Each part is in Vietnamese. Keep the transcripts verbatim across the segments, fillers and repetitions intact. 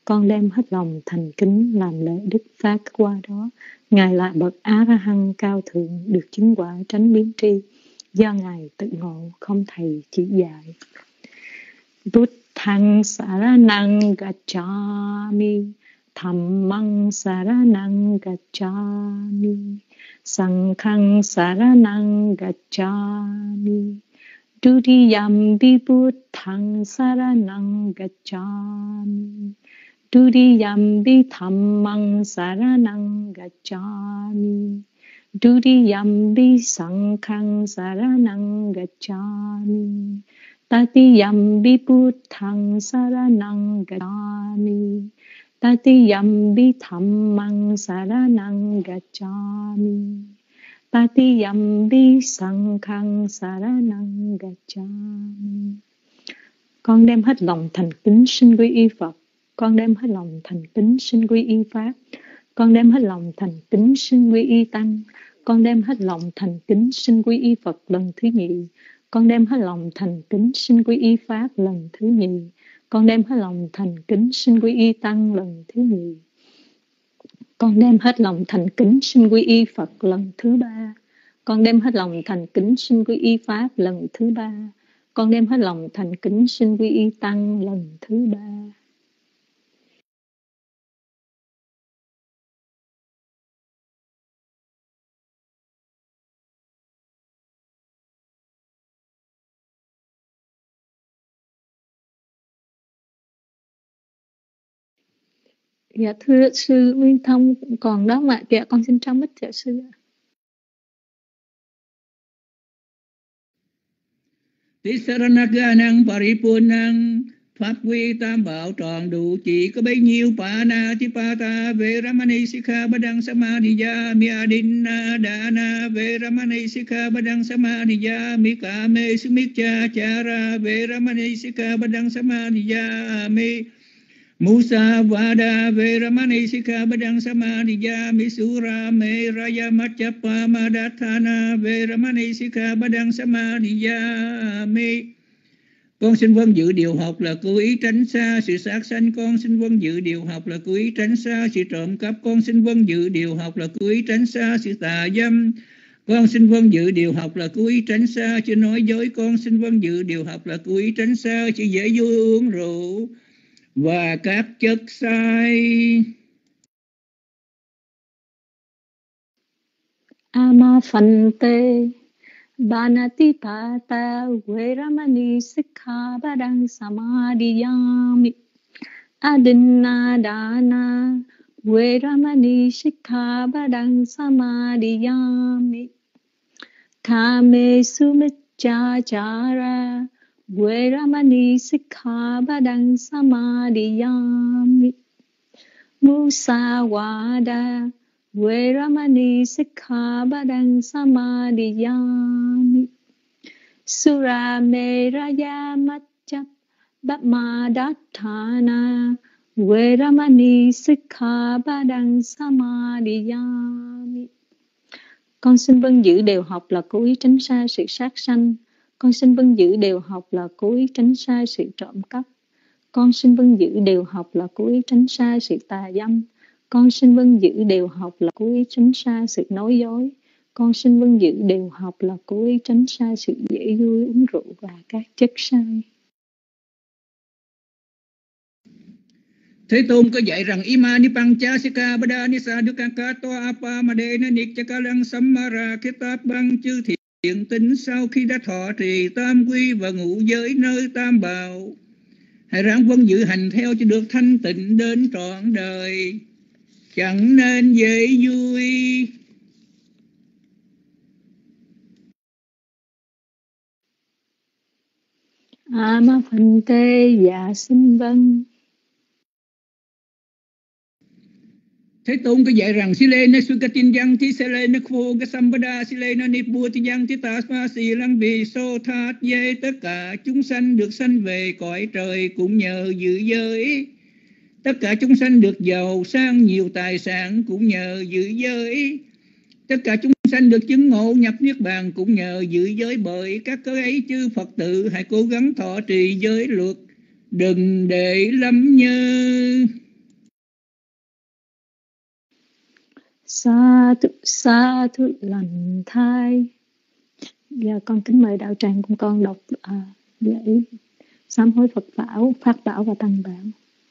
Con đem hết lòng thành kính làm lễ Đức Phá qua đó. Ngài là bậc A-ra-hăng cao thượng, được chứng quả tránh biến tri, do Ngài tự ngộ, không thầy chỉ dạy. Buddhaṃ saraṇaṃ gacchāmi, Dhammam saraṇaṃ gacchāmi, Saṅgham saraṇaṃ gacchāmi, Dutiyampi Buddhaṃ saraṇaṃ gacchāmi, Dutiyampi Dhammam saraṇaṃ gacchāmi, Dutiyampi Saṅgham saraṇaṃ gacchāmi, Tatiyampi Buddhaṃ saraṇaṃ gacchāmi, Tatiyampi Dhammam saraṇaṃ gacchāmi, Tatiyampi Saṅgham saraṇaṃ gacchāmi. Con đem hết lòng thành kính xin quy y Phật. Con đem hết lòng thành kính xin quy y Pháp. Con đem hết lòng thành kính xin quy y Tăng. Con đem hết lòng thành kính xin quy y Phật lần thứ nhì. Con đem hết lòng thành kính xin quy y Pháp lần thứ nhì. Con đem hết lòng thành kính xin quy y Tăng lần thứ nhì. Con đem hết lòng thành kính xin quy y Phật lần thứ ba. Con đem hết lòng thành kính xin quy y Pháp lần thứ ba. Con đem hết lòng thành kính xin quy y Tăng lần thứ ba. Dạ thưa sư Nguyên Thông còn đó mà. Dạ con xin trao mic dạ sư. Tisaranaganang paripunang, Pháp quy tam bảo tròn đủ, chỉ có bấy nhiêu. Panatipata Veramani Sikkhapadang Samadhiyami, Adinna Dana Veramani Sikkhapadang Samadhiyami, Kame Sumicchachara Veramani Sikkhapadang Samadhiyami, Musavada Veramani Sikkhapadang Samadhiyami, Sura Meraya Maccappa Madathana Veramani Sikkhapadang Samadhiyami. Con xin vâng giữ điều học là cố ý tránh xa sự sát sanh. Con xin vâng giữ điều học là cố ý tránh xa sự trộm cắp. Con xin vâng giữ điều học là cố ý tránh xa sự tà dâm. Con xin vâng giữ điều học là cố ý tránh xa sự nói dối. Con xin vâng giữ điều học là cố ý tránh xa sự dễ vui uống rượu và các chất sai. Ama Phante Banatipata Veramani Sikkhapadang Samadhiyami, Adinna Dana Veramani Sikkhapadang Samadhiyami, Kame Sumicchachara Veramani Sikkhapadang Samadhiyami, Musawada Veramani Sikkhapadang Samadhiyami, Sura Meraya Maccappa Veramani Sikkhapadang Samadhiyami. Con xin vâng giữ đều học là cố ý tránh xa sự sát sanh. Con xin vâng giữ đều học là cố ý tránh xa sự trộm cắp. Con xin vâng giữ đều học là cố ý tránh xa sự tà dâm. Con xin vâng giữ đều học là cố ý tránh xa sự nói dối. Con xin vâng giữ đều học là cố ý tránh xa sự dễ vui uống rượu và các chất sai. Thế Tôn có dạy rằng Imani Pancha Sikkhapada Nisa Dukkhato Apamadena Niccakalang Sammara Kitab Bang chư thiện tính sau khi đã thọ trì tam quy và ngũ giới nơi tam bảo, hãy ráng vâng giữ hành theo cho được thanh tịnh đến trọn đời, chẳng nên dễ vui. Ama Phante dạ xin vâng. Thế Tôn có dạy rằng Silena Sukatinjang Thi Selena Kho Sampada Silena Niputiyang Thi Tasma Silang Vì So That Ye, tất cả chúng sanh được sanh về cõi trời cũng nhờ giữ giới. Tất cả chúng sanh được giàu sang nhiều tài sản cũng nhờ giữ giới. Tất cả chúng sanh được chứng ngộ nhập niết bàn cũng nhờ giữ giới. Bởi các cớ ấy chư Phật tử hãy cố gắng thọ trì giới luật, đừng để lắm nhơ. Sa thu sa thu lành thai. Giờ con kính mời đạo tràng cùng con đọc à, lễ sám hối Phật bảo, phát bảo và tăng bảo.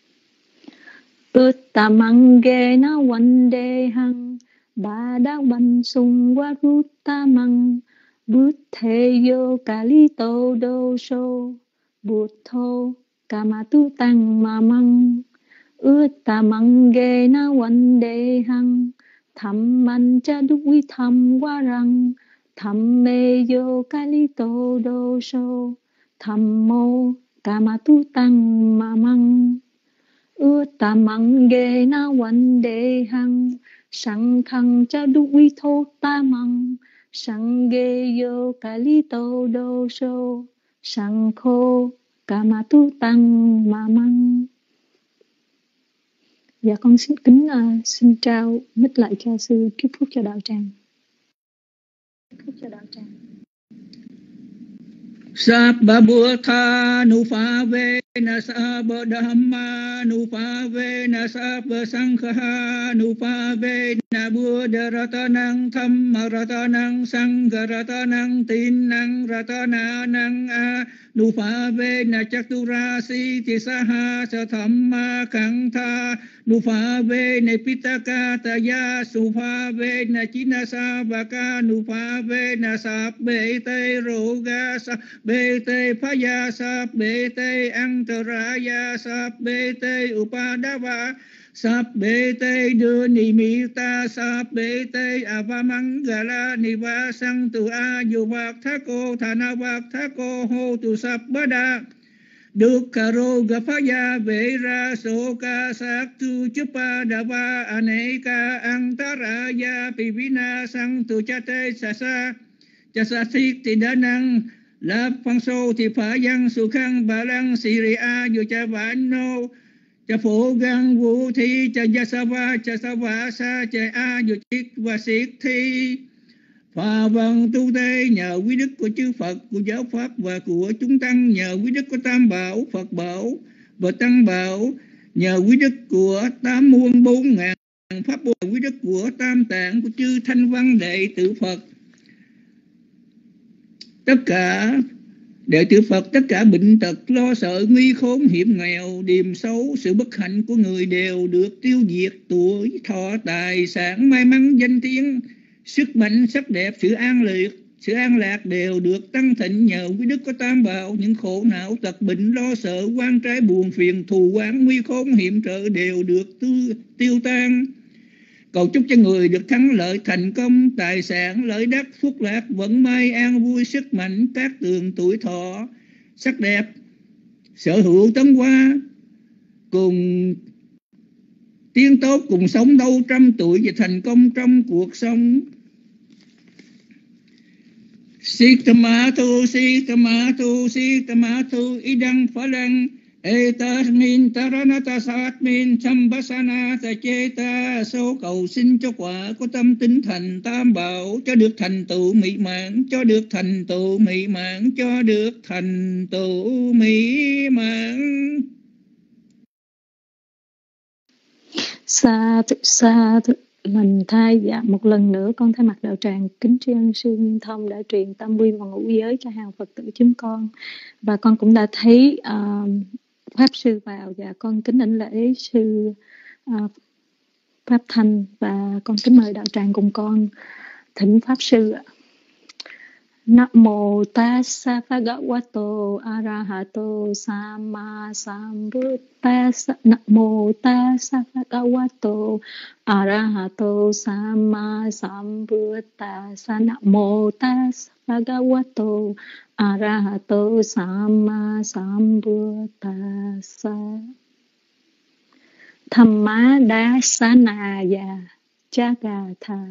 Uttamang na vandehang Bhadavan sungva Uttamang Buddheyo kalito dosho Buddho kamatu tăng mamang Uttamang na vandehang Thamman cha dukvi tham warang Thammeyo kalito dosho Thammo kamatu tăng mamang Uttamang na vandehang Sankhang cha dukvi thô tamang Sangheyo kalito dosho Sankho kamatu tăng mamang. Dạ con xin kính uh, xin trao mic lại cho sư chúc phúc cho đạo tràng. Phúc cho đạo tràng. Sabba Buddha Nupavena Sabba Dhamma Nupavena Sabba Sankha Nupavena Buddha Ratanang Thamma Ratanang Sangha Ratanang Tinang Ratanang A Nupavena Chaturasi Tisaha Sathamma Kantha Nupavena Pitaka Taya Supavena Chinasa Baka Nupavena Sabbe Te Roga Bê tê Phaya Sáp Bê tê Antaraya Sáp Bê tê Upadava Sáp Bê tê Đưa Nì Mita Sáp Bê tê Avamangala Niva Sang Tu A Yu Vạc Thá Cô Thana Vạc Thá Cô Hô Tu Sáp Bada Được Karo Gafaya Vệ Ra Sô Ca Sát Tu Chupa Đava Aneka Antaraya Pivina Sang Tu Cha Tê Sa Sa Cha Sa Thiết Tì Đa Năng Lạp Phang Sô Thì Phá Giang Su Khang Bà Lăng Siri A Dù Cha Vãn Nô Cha Phổ Găng Vũ Thi Cha Gia Sa Va Cha Sa Va Sa Cha A Dù Chiết Và Siết Thi Phà Văn Tu Tê nhờ quý đức của chư Phật, của giáo Pháp và của chúng tăng, nhờ quý đức của Tam Bảo, Phật Bảo và Tăng Bảo, nhờ quý đức của tám muôn bốn ngàn Pháp Bảo, quý đức của Tam Tạng, của chư Thanh Văn đệ tử Phật, tất cả đệ tử Phật, tất cả bệnh tật, lo sợ, nguy khốn, hiểm nghèo, điềm xấu, sự bất hạnh của người đều được tiêu diệt, tuổi thọ, tài sản, may mắn, danh tiếng, sức mạnh, sắc đẹp, sự an liệt, sự an lạc đều được tăng thịnh nhờ quý đức của Tam Bảo. Những khổ não, tật bệnh, lo sợ, oan trái, buồn phiền, thù oán, nguy khốn, hiểm trở đều được tư, tiêu tan. Cầu chúc cho người được thắng lợi, thành công, tài sản, lợi đắc, phúc lạc, vận may, an vui, sức mạnh, tác tường, tuổi thọ, sắc đẹp, sở hữu, tấn hóa, cùng tiến tốt, cùng sống lâu trăm tuổi và thành công trong cuộc sống. Siktamatu, siktamatu, siktamatu, idang phalang, etasmin taranatasatmin sambasana tacheta. Số cầu xin cho quả có tâm tính thành Tam Bảo, cho được thành tựu mỹ mãn, cho được thành tựu mỹ mãn, cho được thành tựu mỹ mãn. Sa thu sa thu lành thai. Dạ, một lần nữa con thay mặt đạo tràng kính tri ân sư Nguyên Thông đã truyền tam quy và ngũ giới cho hàng Phật tử chúng con, và con cũng đã thấy uh, pháp sư vào, và con kính đảnh lễ sư uh, Pháp Thanh, và con kính mời đạo tràng cùng con thỉnh pháp sư ạ. Namo tassa bhagavato arahato samma sambuddhassa. Namo tassa bhagavato arahato samma sambuddhassa. Namo tassa bhagavato arahato samma sambuddhassa. Thamma dasanaya jagatha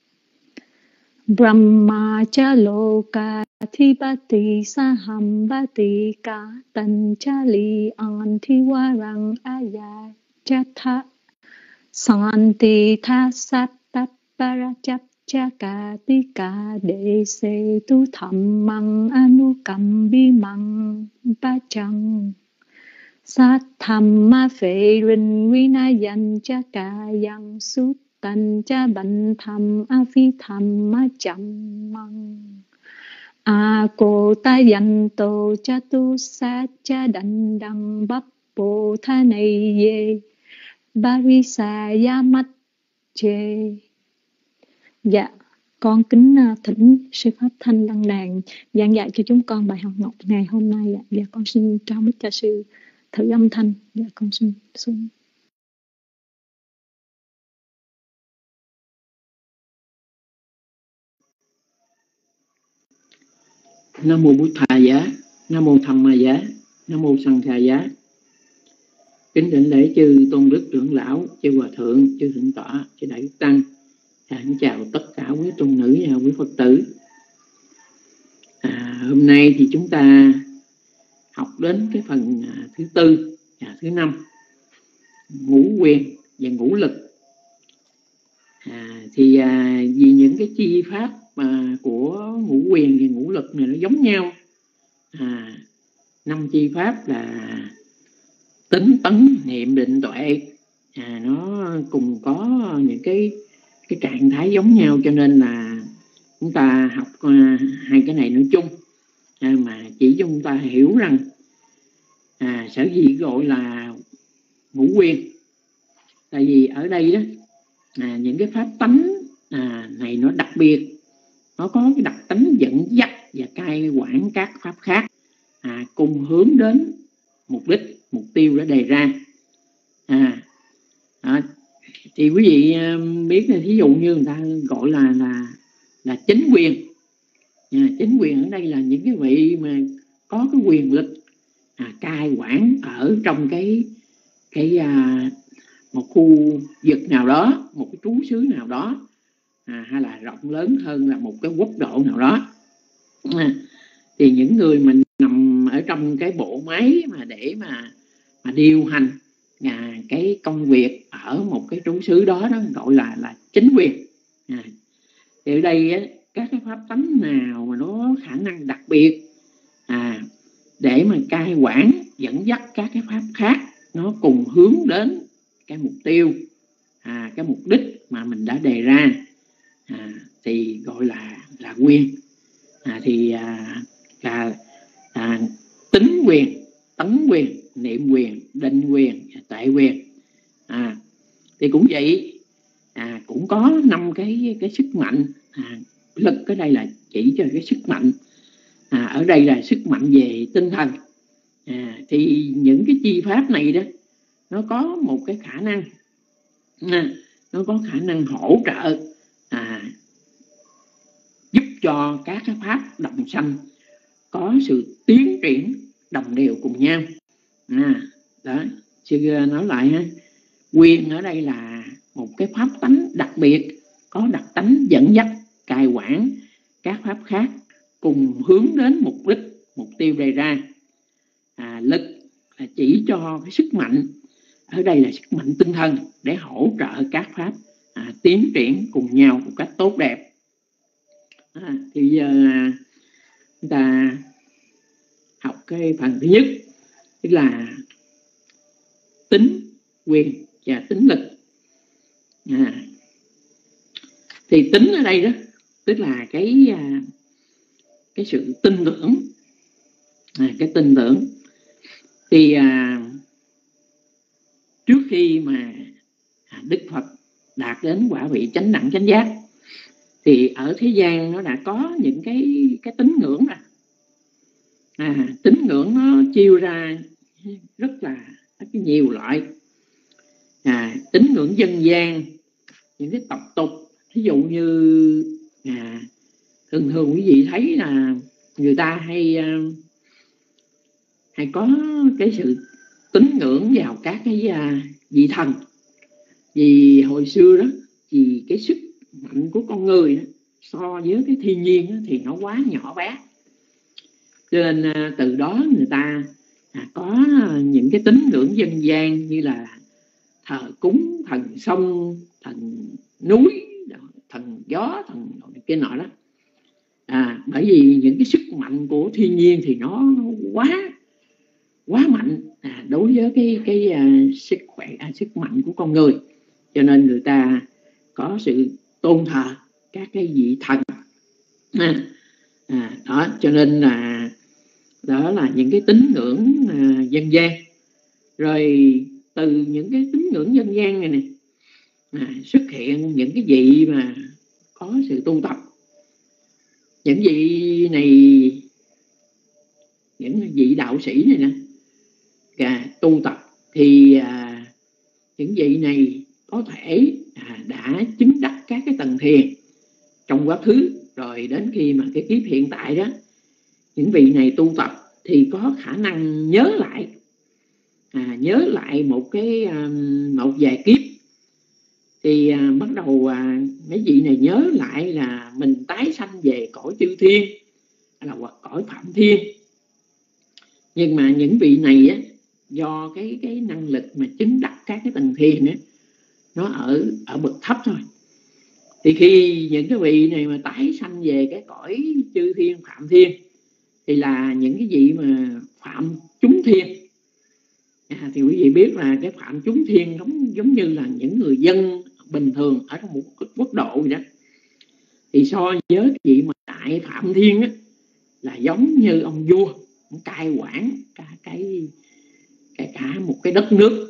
Brahma cha loka thipati sahambati ka tanchali antiwarang aya chatha santi thasat parachap chakatika de se tu thammang anukambimang pachang sát thamma phệ rin vinayan chakayang sutta tần cha bần tham a phi tham ma chăm măng a cô ta yan tô cha tu sa cha đành đăng bắp bồ tha này ye barisa ya mắt chê. Dạ, con kính thỉnh sư Pháp Thanh Đăng Đàn giảng dạy cho chúng con bài học ngọc ngày hôm nay. Dạ, dạ con xin trao mic cho sư thử âm thanh. Dạ con xin xuống. Nam mô Bụt Thà Giá, Nam mô Tham Ma Giá, Nam mô Sanh Kha Giá. Kính đảnh lễ chư tôn đức trưởng lão, chư hòa thượng, chư thượng tọa, chư đại đức tăng. Xin chào tất cả quý tôn nữ và quý Phật tử. À, hôm nay thì chúng ta học đến cái phần à, thứ tư và thứ năm, ngũ quyền và ngũ lực. À, thì à, vì những cái chi pháp mà của ngũ quyền và ngũ lực này nó giống nhau. À, năm chi pháp là tính, tấn, niệm, định, tuệ. À, nó cùng có những cái cái trạng thái giống nhau, cho nên là chúng ta học uh, hai cái này nói chung, à, mà chỉ cho chúng ta hiểu rằng à, sở dĩ gọi là ngũ quyền, tại vì ở đây đó à, những cái pháp tánh à, này nó đặc biệt, nó có cái đặc tính dẫn dắt và cai quản các pháp khác, à, cùng hướng đến mục đích, mục tiêu đã đề ra. À, à, thì quý vị biết là thí dụ như người ta gọi là là là chính quyền. À, chính quyền ở đây là những cái vị mà có cái quyền lực à, cai quản ở trong cái cái à, một khu vực nào đó, một cái trú xứ nào đó, à, hay là rộng lớn hơn là một cái quốc độ nào đó. À, thì những người mình nằm ở trong cái bộ máy mà để mà mà điều hành à, cái công việc ở một cái trú xứ đó, đó gọi là là chính quyền. À, thì ở đây á, các cái pháp tánh nào mà nó khả năng đặc biệt à, để mà cai quản dẫn dắt các cái pháp khác, nó cùng hướng đến cái mục tiêu, à, cái mục đích mà mình đã đề ra, à, thì gọi là là quyền. À, thì à, là à, tính quyền, tấn quyền, niệm quyền, định quyền, tuệ quyền. À, thì cũng vậy, à, cũng có năm cái cái sức mạnh. À, lực ở đây là chỉ cho cái sức mạnh, à, ở đây là sức mạnh về tinh thần. À, thì những cái chi pháp này đó, nó có một cái khả năng, à, nó có khả năng hỗ trợ, à, giúp cho các cái pháp đồng sanh có sự tiến triển đồng đều cùng nhau. À, đó, sư nói lại ha, quyền ở đây là một cái pháp tánh đặc biệt, có đặc tánh dẫn dắt, cai quản các pháp khác cùng hướng đến mục đích, mục tiêu đề ra. À, lực là chỉ cho cái sức mạnh, ở đây là sức mạnh tinh thần để hỗ trợ các pháp à, tiến triển cùng nhau một cách tốt đẹp. À, thì giờ chúng ta học cái phần thứ nhất, tức là tính quyền và tính lực. À, thì tính ở đây đó, tức là cái cái sự tin tưởng, à, cái tin tưởng. Thì à, trước khi mà Đức Phật đạt đến quả vị chánh đẳng chánh giác, thì ở thế gian nó đã có những cái cái tín ngưỡng rồi. À, tín ngưỡng nó chia ra rất là rất nhiều loại. À, tín ngưỡng dân gian, những cái tập tục, ví dụ như à, thường thường quý vị thấy là người ta hay hay có cái sự tín ngưỡng vào các cái uh, vị thần. Vì hồi xưa đó, vì cái sức mạnh của con người đó, so với cái thiên nhiên đó, thì nó quá nhỏ bé, cho nên uh, từ đó người ta à, có những cái tín ngưỡng dân gian như là thờ cúng thần sông, thần núi, thần gió, thần cái nọ đó. À, bởi vì những cái sức mạnh của thiên nhiên thì nó, nó quá quá mạnh à, đối với cái cái uh, sức khỏe, uh, sức mạnh của con người, cho nên người ta có sự tôn thờ các cái vị thần. À, à, đó cho nên là đó là những cái tín ngưỡng à, dân gian. Rồi từ những cái tín ngưỡng dân gian này này à, xuất hiện những cái vị mà có sự tu tập. Những vị này, những vị đạo sĩ này nè à, tu tập thì à, những vị này có thể à, đã chứng đắc các cái tầng thiền trong quá khứ, rồi đến khi mà cái kiếp hiện tại đó, những vị này tu tập thì có khả năng nhớ lại à, nhớ lại một cái um, một vài kiếp. Thì à, bắt đầu à, mấy vị này nhớ lại là mình tái sanh về cõi chư thiên là hoặc cõi phạm thiên. Nhưng mà những vị này á, do cái cái năng lực mà chứng đắc các cái tầng thiền á, nó ở ở bậc thấp thôi. Thì khi những cái vị này mà tái sanh về cái cõi chư thiên phạm thiên thì là những cái vị mà phạm chúng thiên. À, thì quý vị biết là cái phạm chúng thiên giống giống như là những người dân bình thường ở trong một quốc độ vậy đó. Thì so với cái vị mà đại phạm thiên á, là giống như ông vua cai quản cả cái cả, cả một cái đất nước.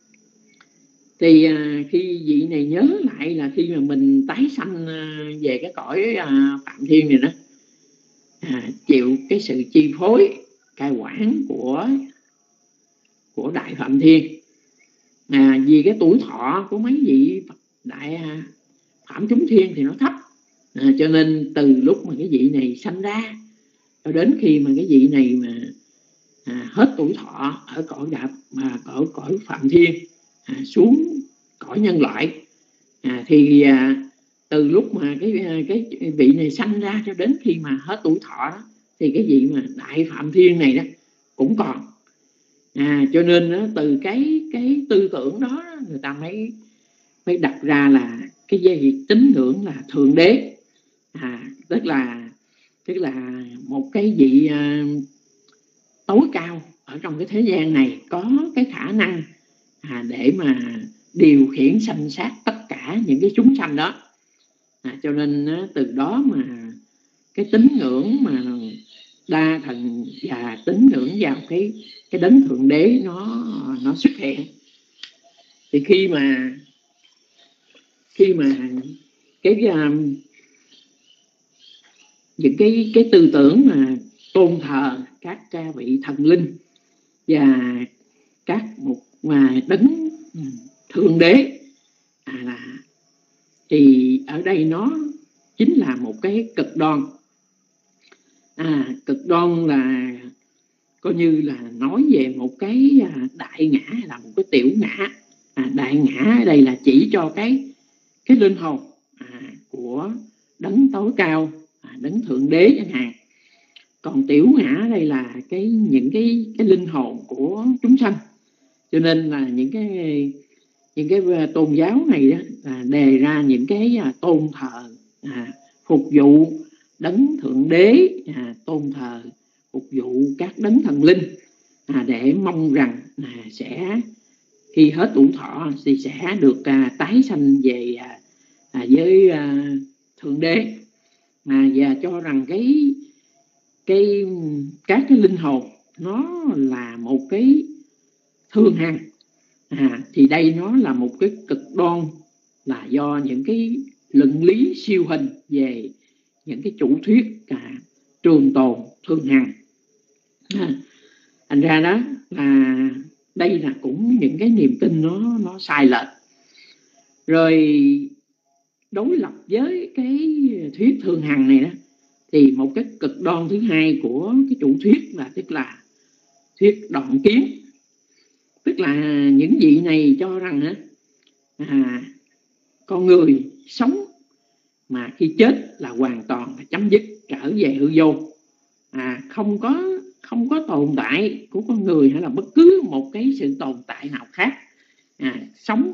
Thì à, khi vị này nhớ lại là khi mà mình tái sanh à, về cái cõi à, phạm thiên này đó, à, chịu cái sự chi phối cai quản của của đại phạm thiên. À, vì cái tuổi thọ của mấy vị đại à, phạm chúng thiên thì nó thấp, à, cho nên từ lúc mà cái vị này sanh ra cho đến khi mà cái vị này mà à, hết tuổi thọ ở cõi đạp mà cõi cõi phạm thiên à, xuống cõi nhân loại à, thì à, từ lúc mà cái cái vị này sanh ra cho đến khi mà hết tuổi thọ đó, thì cái vị mà đại phạm thiên này đó cũng còn. À, cho nên đó, từ cái cái tư tưởng đó người ta mới mới đặt ra là cái gì tín ngưỡng là thượng đế, à, tức là tức là một cái vị uh, tối cao ở trong cái thế gian này có cái khả năng à, để mà điều khiển sanh sát tất cả những cái chúng sanh đó. À, cho nên uh, từ đó mà cái tín ngưỡng mà đa thần và tín ngưỡng vào cái cái đấng thượng đế nó nó xuất hiện. Thì khi mà khi mà cái um, những cái cái tư tưởng mà tôn thờ các ca vị thần linh và các một mà đấng thượng đế à, là thì ở đây nó chính là một cái cực đoan. À, cực đoan là coi như là nói về một cái đại ngã hay là một cái tiểu ngã. À, đại ngã ở đây là chỉ cho cái cái linh hồn à, của đấng tối cao, à, đấng thượng đế chẳng hạn. Còn tiểu ngã ở đây là cái những cái cái linh hồn của chúng sanh. Cho nên là những cái những cái tôn giáo này đó là đề ra những cái tôn thờ à, phục vụ đấng thượng đế, à, tôn thờ phục vụ các đấng thần linh à, để mong rằng à, sẽ khi hết tuổi thọ thì sẽ được à, tái sanh về à, à, với à, thượng đế à, và cho rằng cái cái các cái linh hồn nó là một cái thường hằng. À, thì đây nó là một cái cực đoan là do những cái luận lý siêu hình về những cái chủ thuyết à, trường tồn thường hằng. À, thành ra đó là đây là cũng những cái niềm tin nó nó sai lệch. Rồi đối lập với cái thuyết thường hằng này đó thì một cái cực đoan thứ hai của cái chủ thuyết là tức là thuyết đoạn kiến. Tức là những vị này cho rằng á, à, con người sống mà khi chết là hoàn toàn là chấm dứt, trở về hư vô, à, không có không có tồn tại của con người hay là bất cứ một cái sự tồn tại nào khác, à, sống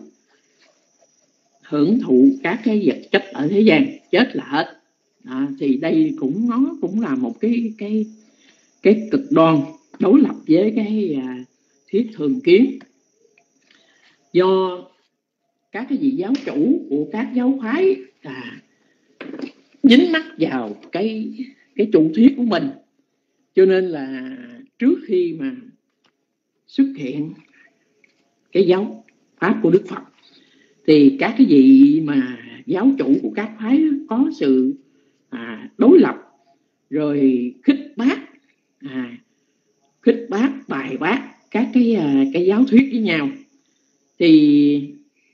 hưởng thụ các cái vật chất ở thế gian, chết là hết. À, thì đây cũng nó cũng là một cái cái cái cực đoan đối lập với cái à, thuyết thường kiến. Do các cái vị giáo chủ của các giáo phái à, dính mắc vào cái cái chủ thuyết của mình, cho nên là trước khi mà xuất hiện cái giáo pháp của Đức Phật thì các cái vị mà giáo chủ của các phái có sự à, đối lập, rồi khích bác à, khích bác bài bác các cái à, cái giáo thuyết với nhau, thì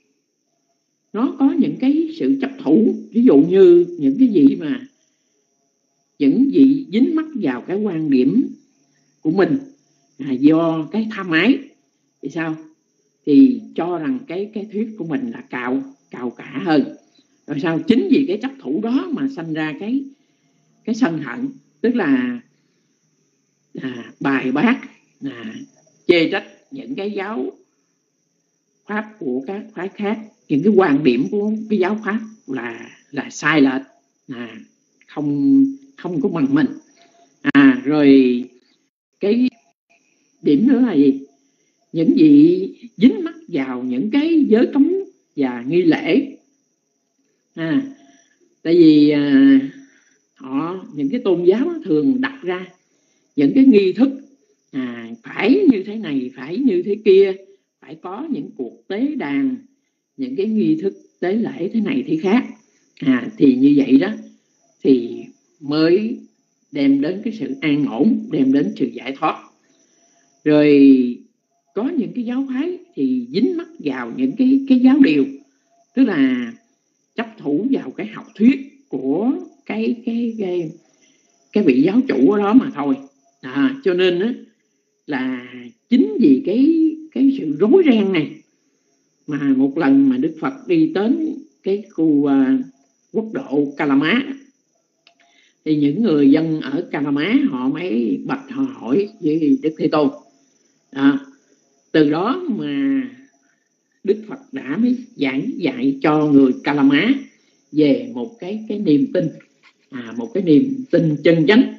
nó có những cái sự chấp thủ. Ví dụ như những cái vị mà những vị dính mắc vào cái quan điểm của mình à, do cái tham ái thì sao, thì cho rằng cái cái thuyết của mình là cao cao cả hơn. Rồi sao, chính vì cái chấp thủ đó mà sanh ra cái cái sân hận, tức là à, bài bác à, chê trách những cái giáo pháp của các phái khác, những cái quan điểm của cái giáo pháp là là sai lệch, à, không không có bằng mình. À rồi cái điểm nữa là gì? Những vị dính mắc vào những cái giới cấm và nghi lễ. À, tại vì à, họ những cái tôn giáo thường đặt ra những cái nghi thức à, phải như thế này, phải như thế kia, phải có những cuộc tế đàn, những cái nghi thức tế lễ thế này thế khác. À, thì như vậy đó thì mới đem đến cái sự an ổn, đem đến sự giải thoát. Rồi có những cái giáo phái thì dính mắc vào những cái cái giáo điều, tức là chấp thủ vào cái học thuyết của cái cái cái cái vị giáo chủ ở đó mà thôi. À, cho nên á, là chính vì cái cái sự rối ren này mà một lần mà Đức Phật đi đến cái khu uh, quốc độ Kalama, thì những người dân ở Kalama họ mới bạch họ hỏi với Đức Thế Tôn. À, từ đó mà Đức Phật đã mới giải dạy cho người Kalama về một cái cái niềm tin, à, một cái niềm tin chân chánh.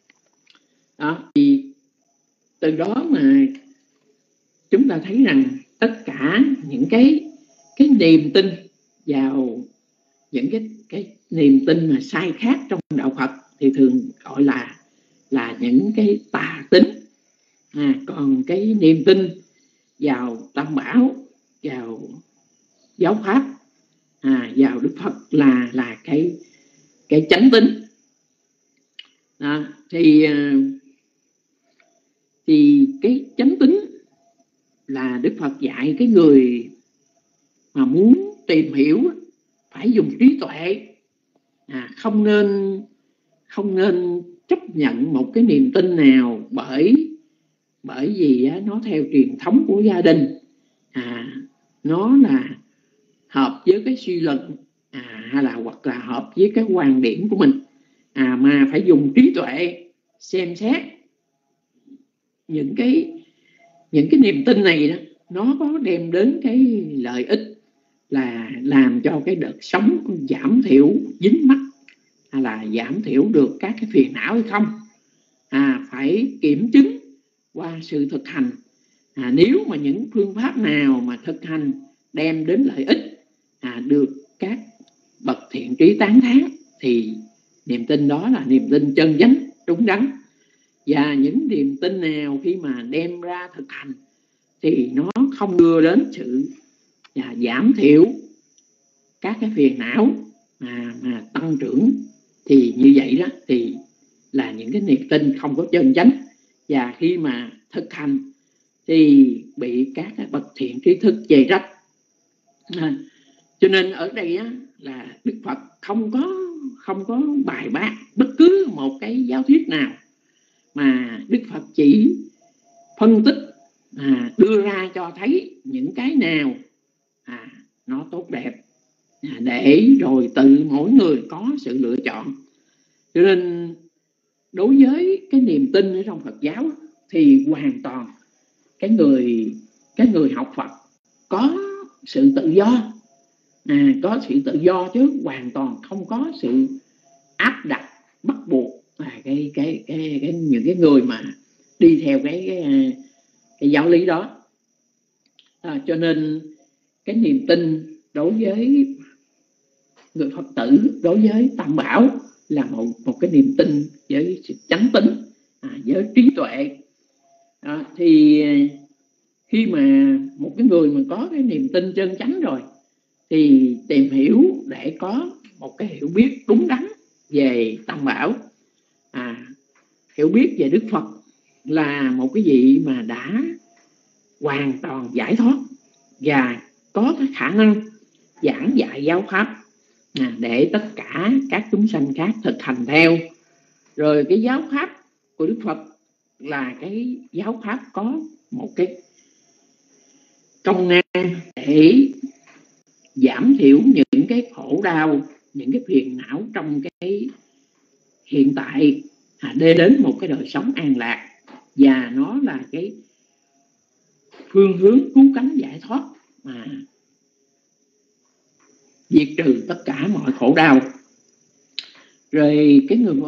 Đó, thì từ đó mà chúng ta thấy rằng tất cả những cái cái niềm tin vào những cái cái niềm tin mà sai khác trong đạo Phật thì thường gọi là là những cái tà tín. À, còn cái niềm tin vào Tam Bảo, vào giáo pháp, à, vào Đức Phật là là cái cái chánh tín. À, thì thì cái chánh tín là Đức Phật dạy cái người mà muốn tìm hiểu phải dùng trí tuệ, à, không nên không nên chấp nhận một cái niềm tin nào bởi bởi vì á, nó theo truyền thống của gia đình, à, nó là hợp với cái suy luận, à, hay là hoặc là hợp với cái quan điểm của mình, à, mà phải dùng trí tuệ xem xét những cái những cái niềm tin này đó, nó có đem đến cái lợi ích là làm cho cái đợt sống giảm thiểu dính mắc, hay là giảm thiểu được các cái phiền não hay không. À, phải kiểm chứng qua sự thực hành. À, nếu mà những phương pháp nào mà thực hành đem đến lợi ích, à, được các bậc thiện trí tán thán, thì niềm tin đó là niềm tin chân chánh đúng đắn. Và những niềm tin nào khi mà đem ra thực hành thì nó không đưa đến sự à, giảm thiểu các cái phiền não mà, mà tăng trưởng, thì như vậy đó thì là những cái niềm tin không có chân chánh. Và khi mà thực hành thì bị các cái bậc thiện trí thức chê trách. À, cho nên ở đây á, là Đức Phật không có không có bài bác bất cứ một cái giáo thuyết nào, mà Đức Phật chỉ phân tích, à, đưa ra cho thấy những cái nào à, nó tốt đẹp, à, để rồi tự mỗi người có sự lựa chọn. Cho nên đối với cái niềm tin ở trong Phật giáo thì hoàn toàn cái người cái người học Phật có sự tự do, à, có sự tự do chứ hoàn toàn không có sự áp đặt bắt buộc à, cái, cái cái cái những cái người mà đi theo cái cái, cái giáo lý đó. À, cho nên cái niềm tin đối với người Phật tử, đối với Tam Bảo là một một cái niềm tin với sự chánh tín, à, với trí tuệ. À, thì khi mà một cái người mà có cái niềm tin chân chánh rồi thì tìm hiểu để có một cái hiểu biết đúng đắn về Tam Bảo, à, hiểu biết về Đức Phật là một cái vị mà đã hoàn toàn giải thoát và có cái khả năng giảng dạy giáo pháp, à, để tất cả các chúng sanh khác thực hành theo. Rồi cái giáo pháp của Đức Phật là cái giáo pháp có một cái công năng để giảm thiểu những cái khổ đau, những cái phiền não trong cái hiện tại, à, để đến một cái đời sống an lạc, và nó là cái phương hướng cứu cánh giải thoát, mà diệt trừ tất cả mọi khổ đau. Rồi cái người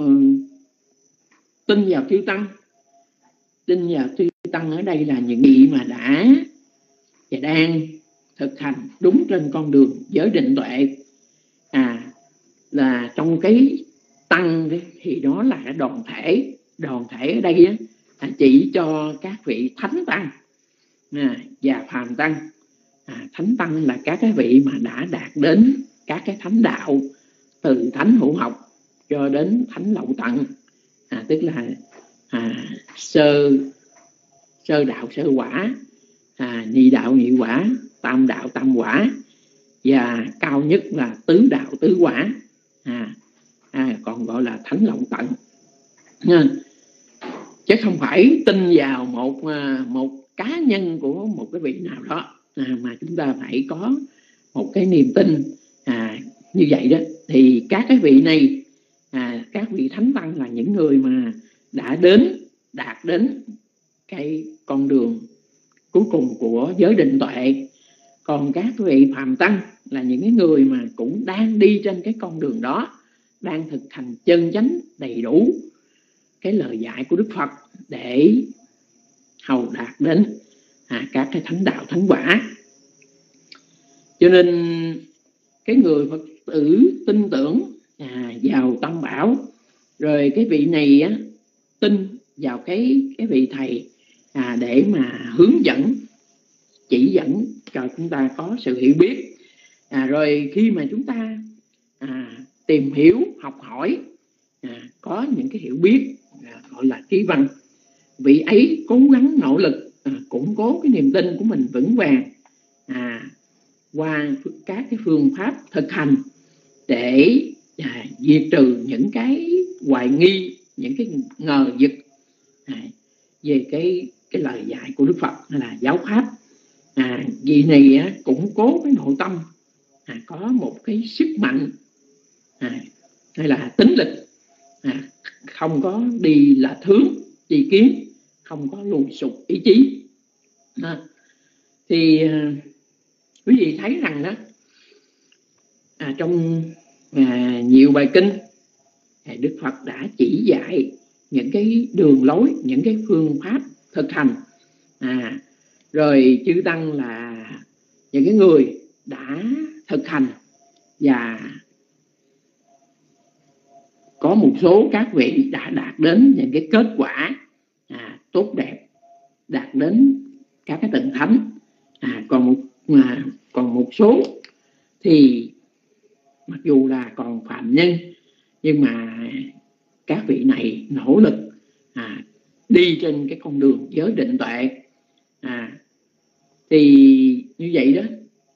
tin vào chư tăng, tin vào chư tăng ở đây là những vị mà đã và đang thực hành đúng trên con đường giới định tuệ, à, là trong cái tăng thì đó là cái đoàn thể. Đoàn thể ở đây á, là chỉ cho các vị thánh tăng, à, và phàm tăng. À, thánh tăng là các cái vị mà đã đạt đến các cái thánh đạo, từ thánh hữu học cho đến thánh lậu tận, à, tức là à, sơ sơ đạo sơ quả, à, nhị đạo nhị quả, tam đạo tam quả, và cao nhất là tứ đạo tứ quả, à, à, còn gọi là thánh lậu tận. À, chứ không phải tin vào một một cá nhân của một cái vị nào đó, à, mà chúng ta phải có một cái niềm tin, à, như vậy đó. Thì các cái vị này, à, các vị thánh tăng là những người mà đã đến đạt đến cái con đường cuối cùng của giới định tuệ. Còn các vị phàm tăng là những cái người mà cũng đang đi trên cái con đường đó, đang thực hành chân chánh đầy đủ cái lời dạy của Đức Phật để hầu đạt đến, à, các cái thánh đạo thánh quả. Cho nên cái người Phật tử tin tưởng, à, vào Tam Bảo, rồi cái vị này á, tin vào cái cái vị thầy, à, để mà hướng dẫn chỉ dẫn cho chúng ta có sự hiểu biết. À, rồi khi mà chúng ta à, tìm hiểu học hỏi, à, có những cái hiểu biết, à, gọi là trí văn, vị ấy cố gắng nỗ lực, à, củng cố cái niềm tin của mình vững vàng, à, qua các cái phương pháp thực hành để à, diệt trừ những cái hoài nghi, những cái ngờ vực, à, về cái cái lời dạy của Đức Phật hay là giáo pháp. À, vị này á, củng cố cái nội tâm, à, có một cái sức mạnh, à, hay là tính lực, à, không có đi là hướng chi kiến, không có lùi sụp ý chí. À, thì à, quý vị thấy rằng đó, à, trong à, nhiều bài kinh, à, Đức Phật đã chỉ dạy những cái đường lối, những cái phương pháp thực hành, à, rồi chư tăng là những cái người đã thực hành, và có một số các vị đã đạt đến những cái kết quả, à, tốt đẹp, đạt đến các cái tầng thánh. À, còn một mà còn một số thì mặc dù là còn phàm nhân, nhưng mà các vị này nỗ lực, à, đi trên cái con đường giới định tuệ. À, thì như vậy đó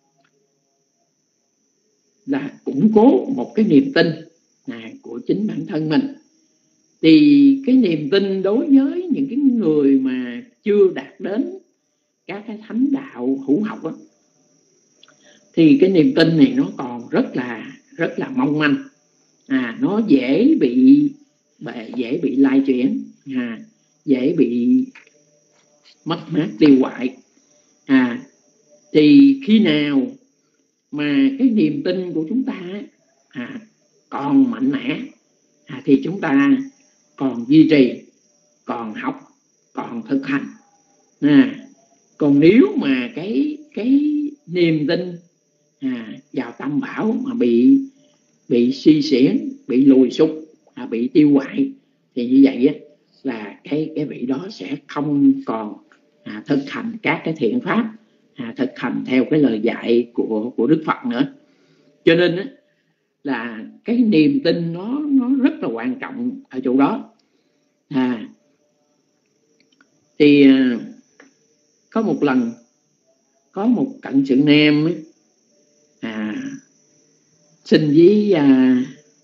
là củng cố một cái niềm tin, à, của chính bản thân mình. Thì cái niềm tin đối với những cái người mà chưa đạt đến các cái thánh đạo hữu học đó, thì cái niềm tin này nó còn rất là rất là mong manh, à, nó dễ bị dễ bị lai chuyển, à, dễ bị mất mát tiêu hoại. À, thì khi nào mà cái niềm tin của chúng ta, à, còn mạnh mẽ, à, thì chúng ta còn duy trì, còn học, còn thực hành. À, còn nếu mà cái cái niềm tin, à, vào tam bảo mà bị bị suy xiển, bị lùi sụp, à, bị tiêu hoại, thì như vậy á, là cái cái vị đó sẽ không còn à, thực hành các cái thiện pháp, à, thực hành theo cái lời dạy của của Đức Phật nữa. Cho nên á, là cái niềm tin nó nó rất là quan trọng ở chỗ đó. À, thì à, có một lần có một cận sự nam ấy, à, xin với à,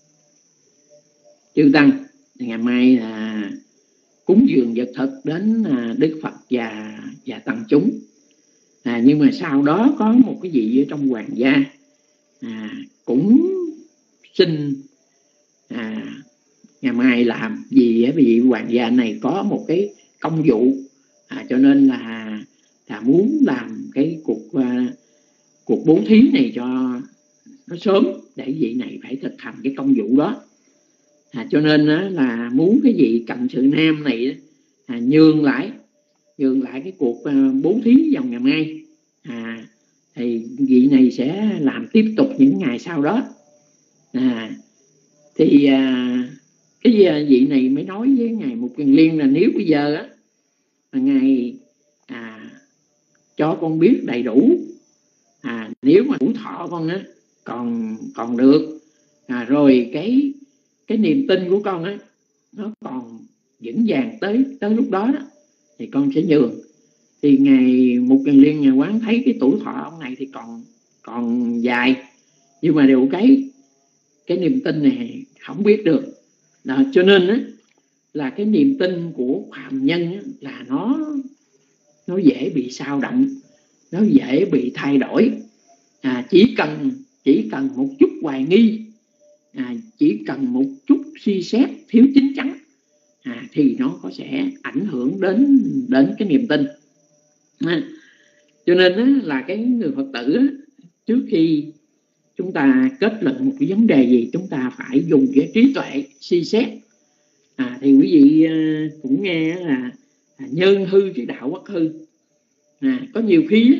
chư tăng ngày mai là cúng dường vật thực đến à, Đức Phật và và tăng chúng. À, nhưng mà sau đó có một cái vị ở trong hoàng gia à, cũng xin à, ngày mai làm gì á, vì hoàng gia này có một cái công vụ, à, cho nên là là muốn làm cái cuộc uh, cuộc bố thí này cho nó sớm để vị này phải thực hành cái công vụ đó. À, cho nên á, là muốn cái vị cận sự nam này à, nhường lại nhường lại cái cuộc uh, bố thí vào ngày mai, à, thì vị này sẽ làm tiếp tục những ngày sau đó. À, thì à, cái vị này mới nói với ngài Mục Kiền Liên là nếu bây giờ á, ngài à, cho con biết đầy đủ, à, nếu mà tuổi thọ con á còn còn được, à, rồi cái cái niềm tin của con á nó còn vững vàng tới tới lúc đó, đó thì con sẽ nhường. Thì ngài Mục Kiền Liên nhà quán thấy cái tuổi thọ ông này thì còn còn dài, nhưng mà đều cái cái niềm tin này không biết được đó, cho nên á, là cái niềm tin của phàm nhân á, là nó nó dễ bị xao động, nó dễ bị thay đổi. À, chỉ cần chỉ cần một chút hoài nghi, à, chỉ cần một chút suy xét thiếu chín chắn, à, thì nó có sẽ ảnh hưởng đến đến cái niềm tin. À, cho nên á, là cái người Phật tử á, trước khi chúng ta kết luận một cái vấn đề gì, chúng ta phải dùng cái trí tuệ suy xét. À, thì quý vị cũng nghe là nhân hư chứ đạo bất hư. À, có nhiều khi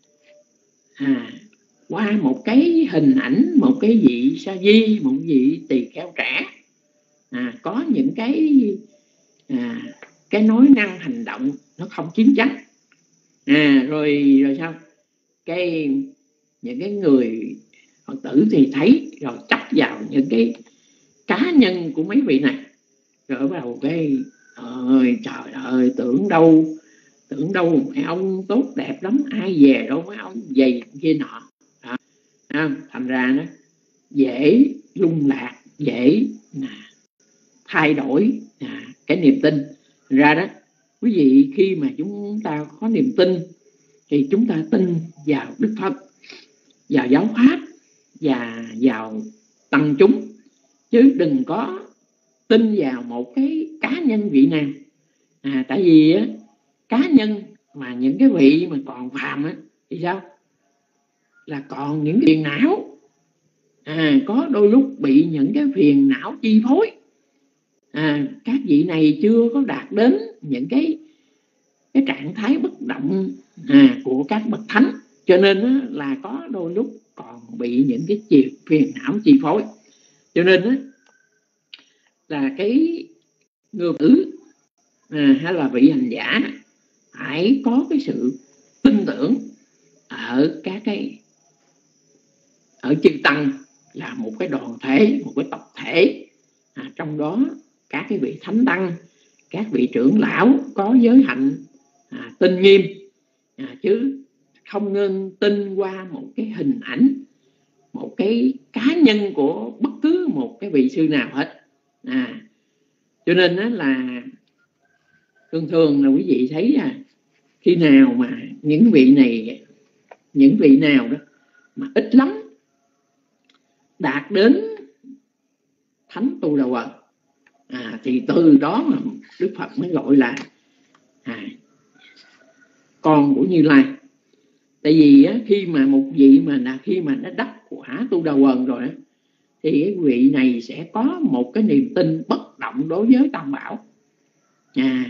à, qua một cái hình ảnh, một cái vị sa di, một vị tỳ kheo trẻ, à, có những cái à, cái nói năng hành động nó không chín chắn, à, rồi rồi sao cái những cái người Phật tử thì thấy rồi chấp vào những cái cá nhân của mấy vị này, rồi bắt đầu cái ơi trời ơi, tưởng đâu tưởng đâu mấy ông tốt đẹp lắm, ai về đâu mấy ông dày kia nọ. Đó. À, thành ra nó dễ lung lạc, dễ à, thay đổi à, cái niềm tin. Thành ra đó quý vị, khi mà chúng ta có niềm tin thì chúng ta tin vào Đức Phật, vào giáo pháp và vào tăng chúng, chứ đừng có tin vào một cái cá nhân vị nào. À, tại vì á, cá nhân mà những cái vị mà còn phàm á, thì sao là còn những phiền não, à, có đôi lúc bị những cái phiền não chi phối. À, các vị này chưa có đạt đến những cái cái trạng thái bất động à, của các bậc thánh, cho nên á, là có đôi lúc còn bị những cái chiều phiền não chi phối. Cho nên á, là cái người tử à, hay là vị hành giả phải có cái sự tin tưởng ở các cái ở chư tăng, là một cái đoàn thể, một cái tập thể, à, trong đó các cái vị thánh tăng, các vị trưởng lão có giới hạnh à, tinh nghiêm, à, chứ không nên tin qua một cái hình ảnh, một cái cá nhân của bất cứ một cái vị sư nào hết. À, cho nên đó là thường thường là quý vị thấy à, khi nào mà những vị này, những vị nào đó mà ít lắm đạt đến thánh tu đà hoàng, à, thì từ đó mà Đức Phật mới gọi là à, con của Như Lai. Tại vì á, khi mà một vị mà là khi mà nó đắc quả tu đà hoàng rồi á, thì cái vị này sẽ có một cái niềm tin bất động đối với tam bảo. À,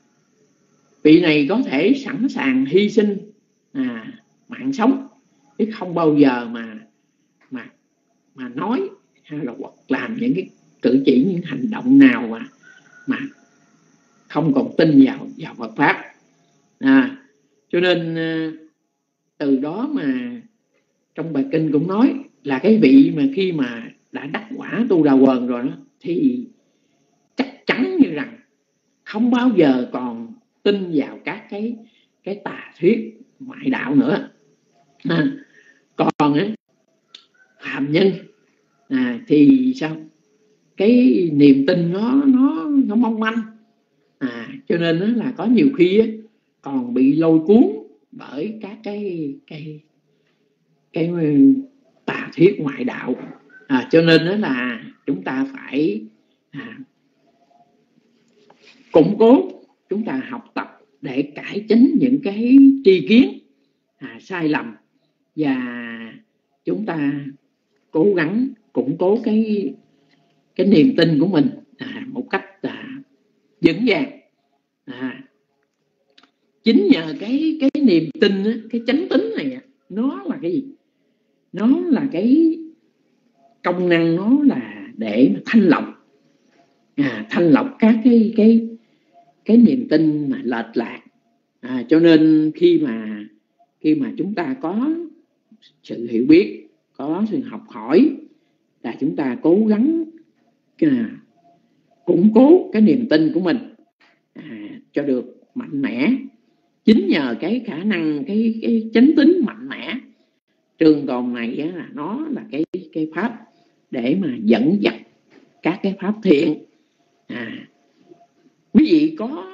vị này có thể sẵn sàng hy sinh à, mạng sống, chứ không bao giờ mà mà nói hay là hoặc làm những cái cử chỉ, những hành động nào mà mà không còn tin vào vào Phật pháp. À, cho nên từ đó mà trong bài kinh cũng nói là cái vị mà khi mà đã đắc quả tu đà quần rồi đó, thì chắc chắn như rằng không bao giờ còn tin vào các cái cái tà thuyết ngoại đạo nữa. À, còn á, phàm nhân à, thì sao? Cái niềm tin nó nó nó mong manh, à, cho nên đó là có nhiều khi á, còn bị lôi cuốn bởi các cái cái cái tà thuyết ngoại đạo. À, cho nên đó là chúng ta phải à, củng cố, chúng ta học tập để cải chính những cái tri kiến à, sai lầm, và chúng ta cố gắng củng cố cái cái niềm tin của mình à, một cách à, vững vàng. À, chính nhờ cái cái niềm tin, cái chánh tín này, nó là cái gì? Nó là cái công năng, nó là để thanh lọc à, thanh lọc các cái cái cái niềm tin mà lệch lạc. À, cho nên khi mà khi mà chúng ta có sự hiểu biết, có sự học hỏi, là chúng ta cố gắng à, củng cố cái niềm tin của mình à, cho được mạnh mẽ. Chính nhờ cái khả năng, cái cái chánh tín mạnh mẽ, trường tồn này á, là nó là cái cái pháp để mà dẫn dắt các cái pháp thiện. À, quý vị có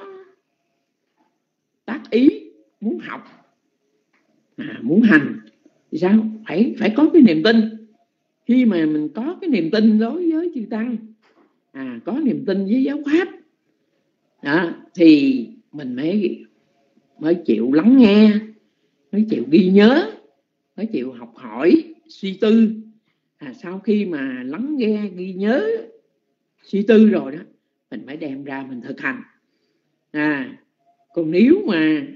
tác ý muốn học, à, muốn hành thì sao? Phải phải có cái niềm tin. Khi mà mình có cái niềm tin đối với chư tăng, à, có niềm tin với giáo pháp, à, thì mình mới mới chịu lắng nghe, mới chịu ghi nhớ, mới chịu học hỏi, suy tư. À, sau khi mà lắng nghe, ghi nhớ, suy tư rồi đó, mình mới đem ra mình thực hành. À, còn nếu mà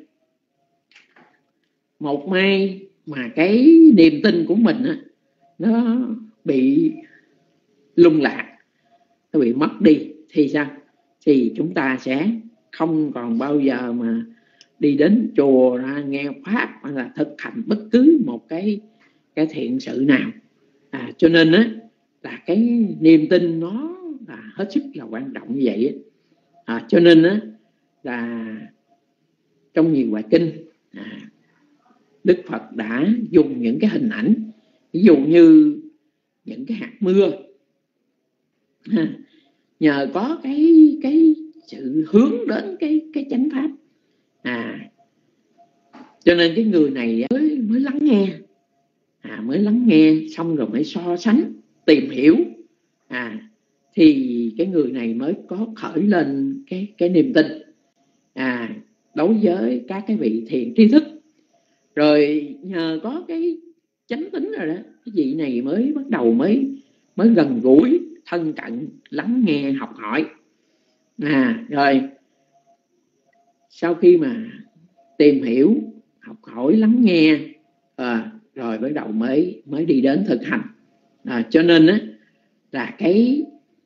một mai mà cái niềm tin của mình á, nó bị lung lạc, nó bị mất đi thì sao? Thì chúng ta sẽ không còn bao giờ mà đi đến chùa ra nghe pháp hoặc là thực hành bất cứ một cái cái thiện sự nào. À, cho nên á, là cái niềm tin nó là hết sức là quan trọng như vậy. À, cho nên á, là trong nhiều bài kinh, à, Đức Phật đã dùng những cái hình ảnh, ví dụ như những cái hạt mưa. À, nhờ có cái cái sự hướng đến cái cái chánh pháp, à, cho nên cái người này mới mới lắng nghe, à, mới lắng nghe xong rồi mới so sánh, tìm hiểu, à, thì cái người này mới có khởi lên cái cái niềm tin à, đối với các cái vị thiện tri thức. Rồi nhờ có cái chánh tín rồi đó, cái vị này mới bắt đầu mới mới gần gũi, thân cận, lắng nghe, học hỏi. À, rồi sau khi mà tìm hiểu, học hỏi, lắng nghe, à, rồi bắt đầu mới mới đi đến thực hành. À, cho nên á, là cái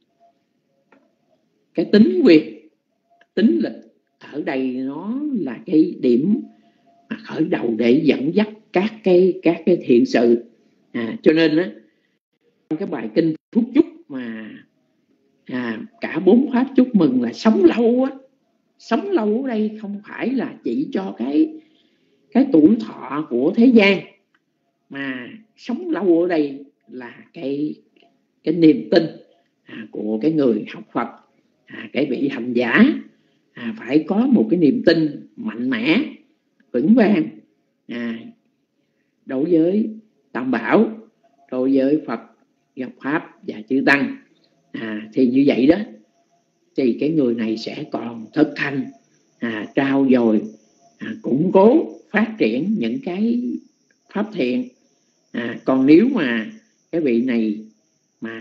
cái tính quyệt, tính lịch ở đây nó là cái điểm mà khởi đầu để dẫn dắt các cái các cái thiện sự. À, cho nên á, trong cái bài kinh Phúc Chúc mà à, cả bốn pháp chúc mừng là sống lâu á. Sống lâu ở đây không phải là chỉ cho cái cái tuổi thọ của thế gian, mà sống lâu ở đây là cái cái niềm tin à, của cái người học Phật, à, cái vị hành giả, à, phải có một cái niềm tin mạnh mẽ, vững vàng, à, đối với Tam Bảo, đối với Phật, giáo pháp và chư tăng. À, thì như vậy đó, thì cái người này sẽ còn thực hành, à, trao dồi, à, củng cố, phát triển những cái pháp thiện. À, còn nếu mà cái vị này mà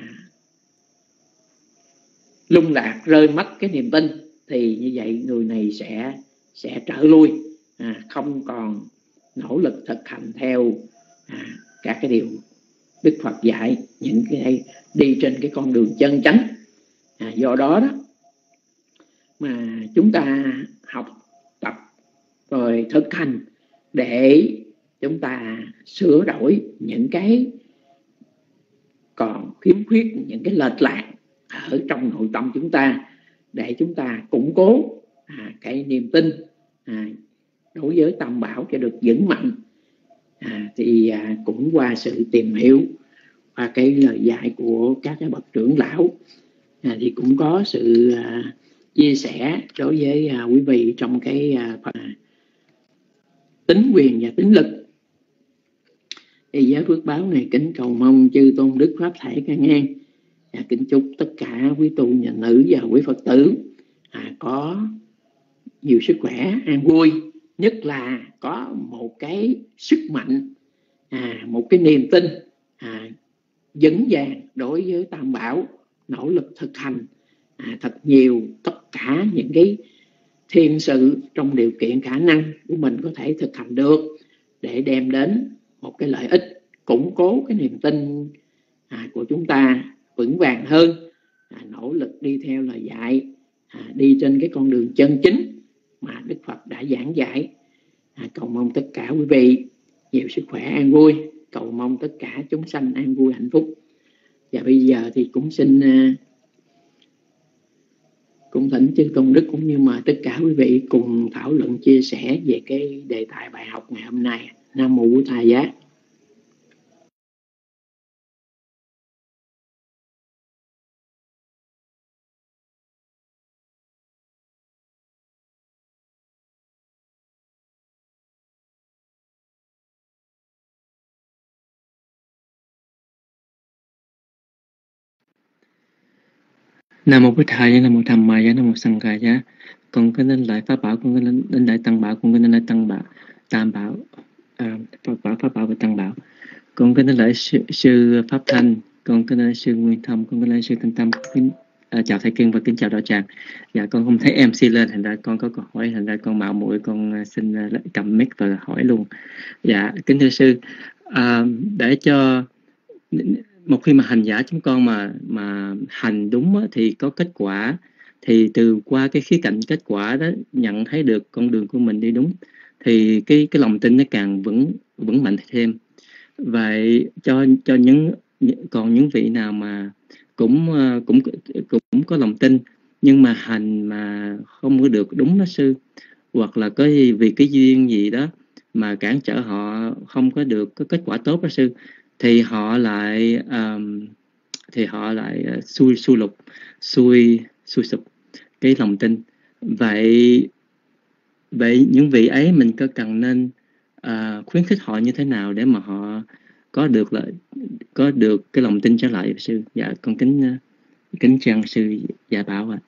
lung lạc, rơi mất cái niềm tin, thì như vậy người này sẽ sẽ trở lui, à, không còn nỗ lực thực hành theo à, các cái điều Đức Phật dạy những cái đi trên cái con đường chân chánh. À, do đó đó mà chúng ta học tập rồi thực hành để chúng ta sửa đổi những cái còn khiếm khuyết, những cái lệch lạc ở trong nội tâm chúng ta, để chúng ta củng cố à, cái niềm tin à, đối với Tam Bảo cho được vững mạnh. À, thì à, cũng qua sự tìm hiểu và cái lời dạy của các cái bậc trưởng lão à, thì cũng có sự à, chia sẻ đối với à, quý vị trong cái à, phần tính quyền và tính lực. Thì giới phước báo này kính cầu mong chư tôn đức pháp thể ca ngang, và kính chúc tất cả quý tu nhà nữ và quý Phật tử à, có nhiều sức khỏe, an vui, nhất là có một cái sức mạnh, à, một cái niềm tin à, vững vàng đối với Tam Bảo, nỗ lực thực hành à, thật nhiều tất cả những cái thiện sự trong điều kiện khả năng của mình có thể thực hành được, để đem đến một cái lợi ích, củng cố cái niềm tin à, của chúng ta vững vàng hơn, à, nỗ lực đi theo lời dạy, à, đi trên cái con đường chân chính mà Đức Phật đã giảng dạy. À, cầu mong tất cả quý vị nhiều sức khỏe, an vui, cầu mong tất cả chúng sanh an vui hạnh phúc. Và bây giờ thì cũng xin uh, cũng thỉnh chư tôn đức cũng như mà tất cả quý vị cùng thảo luận chia sẻ về cái đề tài bài học ngày hôm nay. Nam mô Bổn Thầy Giá. Nam mô Bổn Thầy, Nam mô Tham Ma Giá, Nam mô Sanh Ca Giá. Con kính đến lại pháp bảo, con kính đến lại tăng bảo, con kính đến lại tăng bảo, tam bảo, à, pháp bảo, pháp bảo và tăng bảo. Con kính đến lại sư, sư Pháp Thanh, con kính đến lại sư Nguyên Thông, con kính đến lại sư Tinh Tâm. Kính, à, chào thầy Kiên và kính chào đạo tràng. Dạ con không thấy em xê lên, thành ra con có câu hỏi, thành ra con mạo muội con xin cầm mic và hỏi luôn. Dạ kính thưa sư, à, để cho một khi mà hành giả chúng con mà mà hành đúng á, thì có kết quả, thì từ qua cái khía cạnh kết quả đó nhận thấy được con đường của mình đi đúng, thì cái cái lòng tin nó càng vững vững mạnh thêm. Vậy cho cho những còn những vị nào mà cũng cũng cũng có lòng tin nhưng mà hành mà không có được đúng đó sư, hoặc là có vì cái duyên gì đó mà cản trở họ không có được có kết quả tốt đó sư, thì họ lại um, thì họ lại uh, xui xui lục xui xui sụp cái lòng tin. Vậy vậy những vị ấy mình có cần nên uh, khuyến khích họ như thế nào để mà họ có được lợi có được cái lòng tin trở lại sư? Dạ con kính uh, kính chào sư Dạ Bảo ạ. À.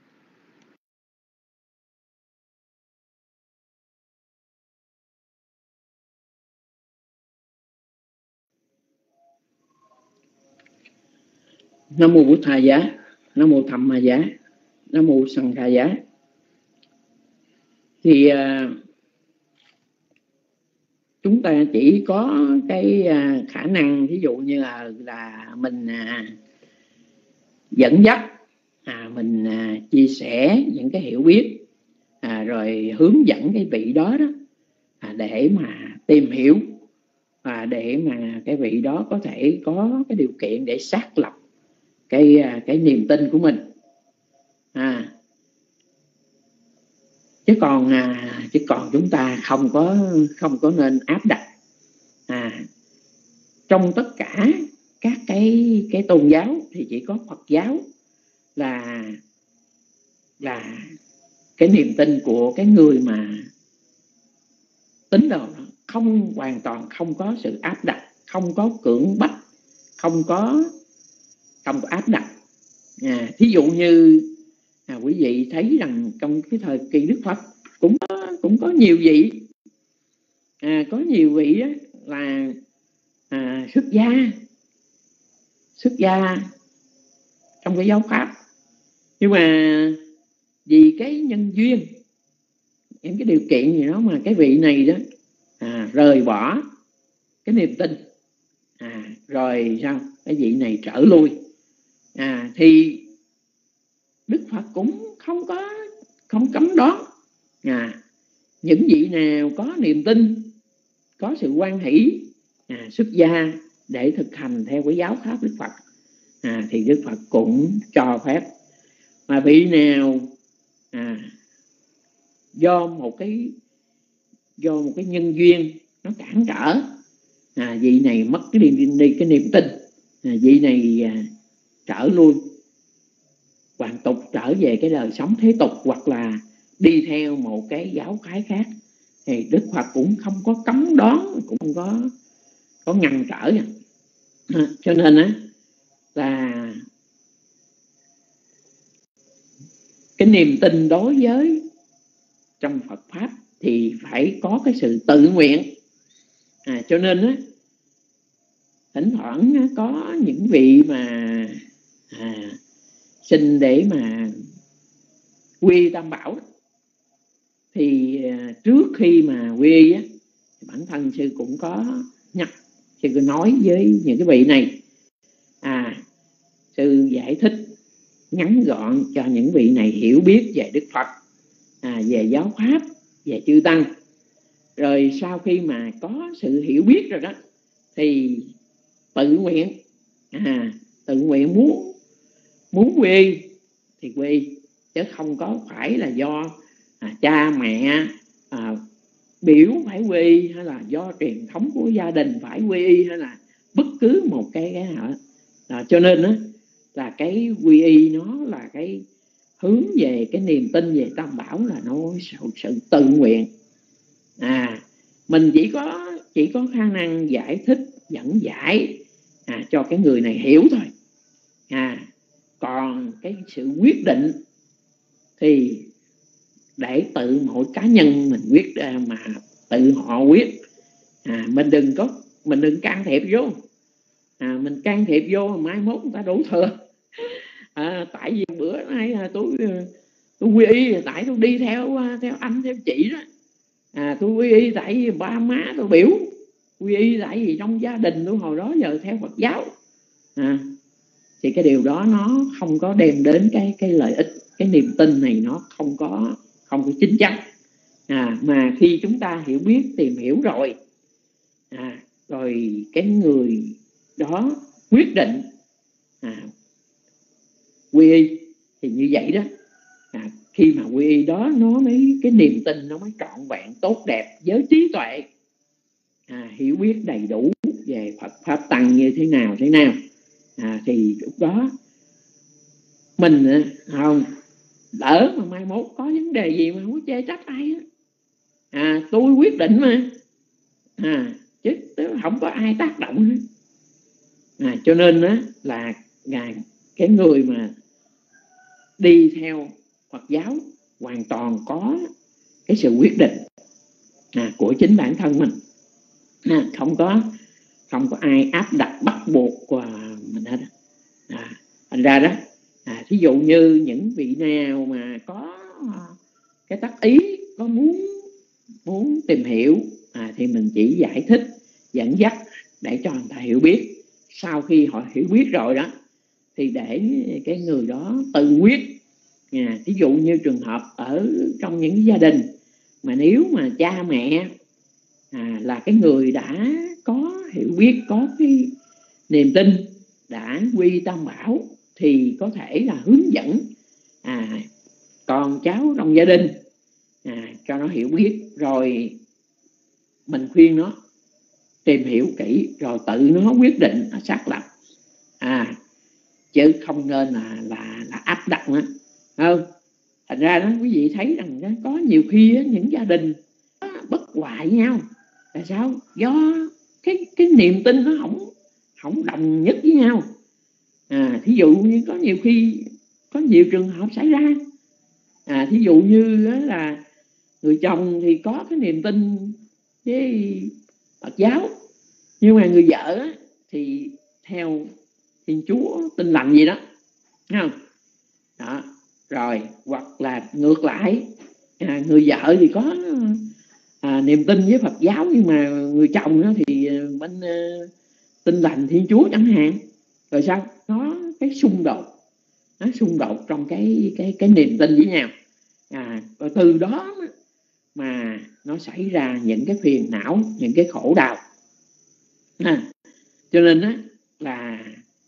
Nam mô Bổn Thầy Giá, Nam mô Tham Ma Giá, Nam mô Sanh Ca Giá. Thì uh, chúng ta chỉ có cái uh, khả năng, ví dụ như là là mình uh, dẫn dắt, à, mình uh, chia sẻ những cái hiểu biết, à, rồi hướng dẫn cái vị đó đó à, để mà tìm hiểu và để mà cái vị đó có thể có cái điều kiện để xác lập cái cái niềm tin của mình. À, chứ còn à, chứ còn chúng ta không có không có nên áp đặt. À, trong tất cả các cái cái tôn giáo thì chỉ có Phật giáo là là cái niềm tin của cái người mà tín đồ không hoàn toàn không có sự áp đặt, không có cưỡng bách, không có không có áp đặt. À, thí dụ như à, quý vị thấy rằng trong cái thời kỳ Đức Phật cũng có, cũng có nhiều vị à, có nhiều vị đó là à, xuất gia xuất gia trong cái giáo pháp, nhưng mà vì cái nhân duyên, những cái điều kiện gì đó mà cái vị này đó à, rời bỏ cái niềm tin, à, rồi sao cái vị này trở lui. À, thì Đức Phật cũng không có không cấm đó. À, những vị nào có niềm tin, có sự hoan hỷ, à, xuất gia để thực hành theo cái giáo pháp Đức Phật, à, thì Đức Phật cũng cho phép. Mà vị nào à, do một cái do một cái nhân duyên nó cản trở, à, vị này mất cái niềm đi cái niềm tin, à, vị này à, trở lui, hoàn tục trở về cái đời sống thế tục, hoặc là đi theo một cái giáo phái khác, thì Đức Phật cũng không có cấm đoán, cũng không có có ngăn trở. À, cho nên á là cái niềm tin đối với trong Phật pháp thì phải có cái sự tự nguyện. À, cho nên á thỉnh thoảng có những vị mà à, xin để mà quy Tam Bảo, thì à, trước khi mà quy á, bản thân sư cũng có nhắc, sư cứ nói với những cái vị này, à, sư giải thích ngắn gọn cho những vị này hiểu biết về Đức Phật, à, về giáo pháp, về chư tăng. Rồi sau khi mà có sự hiểu biết rồi đó thì tự nguyện, à, tự nguyện muốn muốn quy thì quy, chứ không có phải là do à, cha mẹ à, biểu phải quy, hay là do truyền thống của gia đình phải quy, hay là bất cứ một cái cái nào. À, cho nên đó, là cái quy y nó là cái hướng về cái niềm tin về Tam Bảo, là nó sự, sự tự nguyện. À, mình chỉ có chỉ có khả năng giải thích dẫn giải à, cho cái người này hiểu thôi. À, còn cái sự quyết định thì để tự mỗi cá nhân mình quyết, mà tự họ quyết. À, mình đừng có mình đừng can thiệp vô. À, mình can thiệp vô mai mốt người ta đổ thừa. À, tại vì bữa nay tôi tôi quy y tại tôi đi theo theo anh theo chị đó. À, tôi quy y tại vì ba má tôi biểu, quy y tại vì trong gia đình tôi hồi đó giờ theo Phật giáo. À, thì cái điều đó nó không có đem đến cái cái lợi ích. Cái niềm tin này nó không có không có chính chắn. À, mà khi chúng ta hiểu biết, tìm hiểu rồi, à, rồi cái người đó quyết định à, quy y thì như vậy đó. À, khi mà quy y đó nó mới cái niềm tin nó mới trọn vẹn tốt đẹp với trí tuệ, à, hiểu biết đầy đủ về Phật pháp tăng như thế nào thế nào. À, thì lúc đó mình không đỡ mà mai mốt có vấn đề gì mà không có chê trách ai á. À, tôi quyết định mà, à, chứ không có ai tác động nữa. À, cho nên đó là cái người mà đi theo Phật giáo hoàn toàn có cái sự quyết định à, của chính bản thân mình. À, không có không có ai áp đặt bắt buộc của mình hết. À, thành ra đó, à, thí dụ như những vị nào mà có cái tác ý, có muốn muốn tìm hiểu, à, thì mình chỉ giải thích dẫn dắt để cho người ta hiểu biết. Sau khi họ hiểu biết rồi đó thì để cái người đó tự quyết. À, ví dụ như trường hợp ở trong những gia đình mà nếu mà cha mẹ à, là cái người đã có hiểu biết, có cái niềm tin, đã quy Tam Bảo, thì có thể là hướng dẫn à, con cháu trong gia đình à, cho nó hiểu biết, rồi mình khuyên nó tìm hiểu kỹ, rồi tự nó quyết định, nó xác lập. À, chứ không nên là là, là áp đặt nữa. Không? Thành ra đó quý vị thấy rằng đó, có nhiều khi đó, những gia đình bất hòa với nhau là sao? Do cái cái niềm tin nó không không đồng nhất với nhau. À, thí dụ như có nhiều khi có nhiều trường hợp xảy ra. À, thí dụ như là người chồng thì có cái niềm tin với Phật giáo, nhưng mà người vợ thì theo Thiên Chúa Tin Lành gì đó, thấy không? Đó. Rồi hoặc là ngược lại, à, người vợ thì có à, niềm tin với Phật giáo, nhưng mà người chồng thì bên Tin lành Thiên Chúa chẳng hạn, rồi sao nó cái xung đột, nó xung đột trong cái cái cái niềm tin với nhau, à, và từ đó mà nó xảy ra những cái phiền não, những cái khổ đau. À, cho nên á, là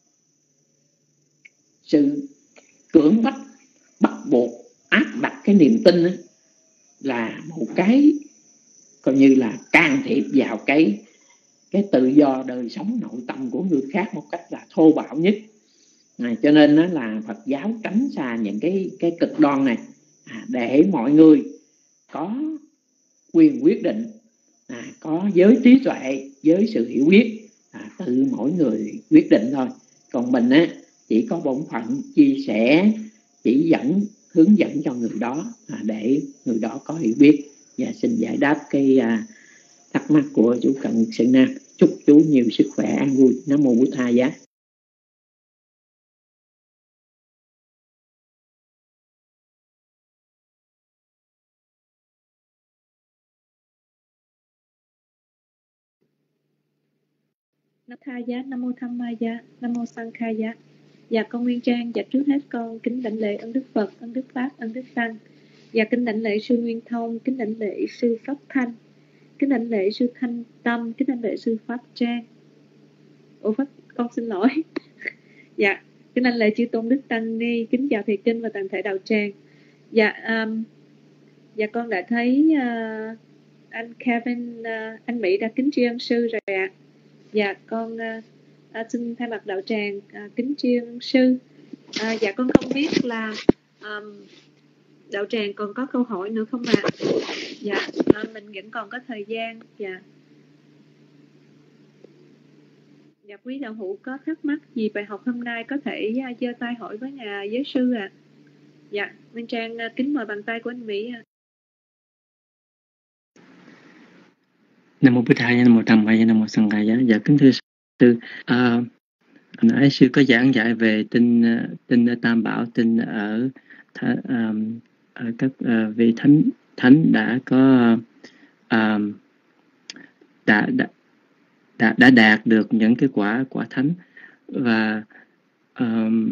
sự cưỡng bách, bắt buộc, áp đặt cái niềm tin á, là một cái coi như là can thiệp vào cái cái tự do đời sống nội tâm của người khác một cách là thô bạo nhất. À, cho nên đó là Phật giáo tránh xa những cái cái cực đoan này, à, để mọi người có quyền quyết định, à, có giới trí tuệ, với sự hiểu biết, à, tự mỗi người quyết định thôi. Còn mình á, chỉ có bổn phận chia sẻ, chỉ dẫn, hướng dẫn cho người đó, à, để người đó có hiểu biết. Và xin giải đáp cái à, thắc mắc của chú Cận Sự Nam. Chúc chú nhiều sức khỏe, an vui. Nam mô Bụt Thầy giá. Nam Tha Giá, Nam Mô Tham Ma Giá, Nam Mô Sang Kha Giá. Dạ con Nguyên Trang, dạ trước hết con kính đảnh lễ ơn Đức Phật, ơn Đức Pháp, ơn Đức Tăng. Dạ kính đảnh lễ sư Nguyên Thông, kính đảnh lễ sư Pháp Thanh, kính đảnh lễ sư Thanh Tâm, kính đảnh lễ sư Pháp Trang. Ủa Pháp, con xin lỗi. Dạ, kính đảnh lễ chư Tôn Đức Tăng Ni, kính chào thầy kinh và toàn thể đạo tràng. Dạ, um, dạ con đã thấy uh, anh Kevin, uh, anh Mỹ đã kính tri ân sư rồi ạ. Dạ con uh, uh, xin thay mặt đạo tràng uh, kính tri ân sư. Uh, dạ con không biết là um, đạo tràng còn có câu hỏi nữa không ạ? Dạ, uh, mình vẫn còn có thời gian. Dạ. Dạ quý đạo hữu có thắc mắc gì bài học hôm nay có thể uh, giơ tay hỏi với nhà giới sư ạ. À. Dạ, Minh Trang uh, kính mời bàn tay của anh Mỹ ạ. À. Nam mô Bụt Thầy, Nam mô Tham Ma Giá, Nam mô Sang Kha Giá. Dạ kính thưa sư, à, nãy sư có giảng dạy về tinh tinh Tam Bảo, tinh ở th, um, ở các uh, vị thánh thánh đã có um, đã, đã đã đã đạt được những cái quả quả thánh. Và um,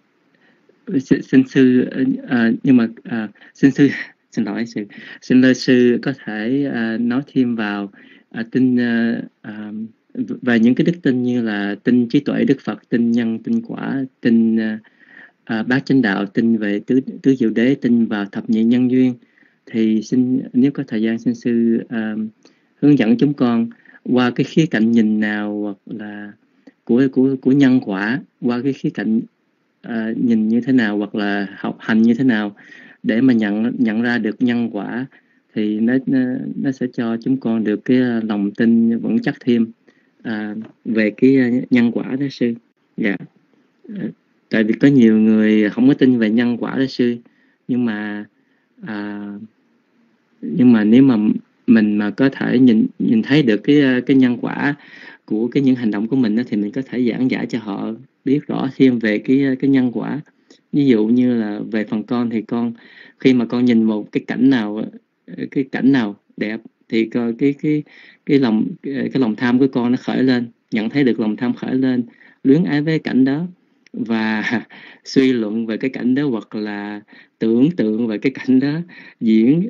xin, xin sư uh, nhưng mà uh, xin sư xin lỗi sư xin lỗi sư có thể uh, nói thêm vào uh, tinh uh, uh, và những cái đức tin như là tin trí tuệ Đức Phật, tin nhân, tin quả, tin uh, uh, bát chánh đạo, tin về tứ tứ diệu đế, tin vào thập nhị nhân duyên. Thì xin nếu có thời gian xin sư uh, hướng dẫn chúng con qua cái khía cạnh nhìn nào hoặc là của của của nhân quả, qua cái khía cạnh uh, nhìn như thế nào hoặc là học hành như thế nào để mà nhận nhận ra được nhân quả, thì nó nó, nó sẽ cho chúng con được cái lòng tin vững chắc thêm à, về cái nhân quả đó sư. Dạ. Tại vì có nhiều người không có tin về nhân quả đó sư, nhưng mà à, nhưng mà nếu mà mình mà có thể nhìn nhìn thấy được cái cái nhân quả của cái những hành động của mình đó, thì mình có thể giảng giải cho họ biết rõ thêm về cái cái nhân quả. Ví dụ như là về phần con thì con khi mà con nhìn một cái cảnh nào cái cảnh nào đẹp thì coi cái cái cái lòng cái lòng tham của con nó khởi lên, nhận thấy được lòng tham khởi lên, luyến ái với cảnh đó và suy luận về cái cảnh đó hoặc là tưởng tượng về cái cảnh đó, diễn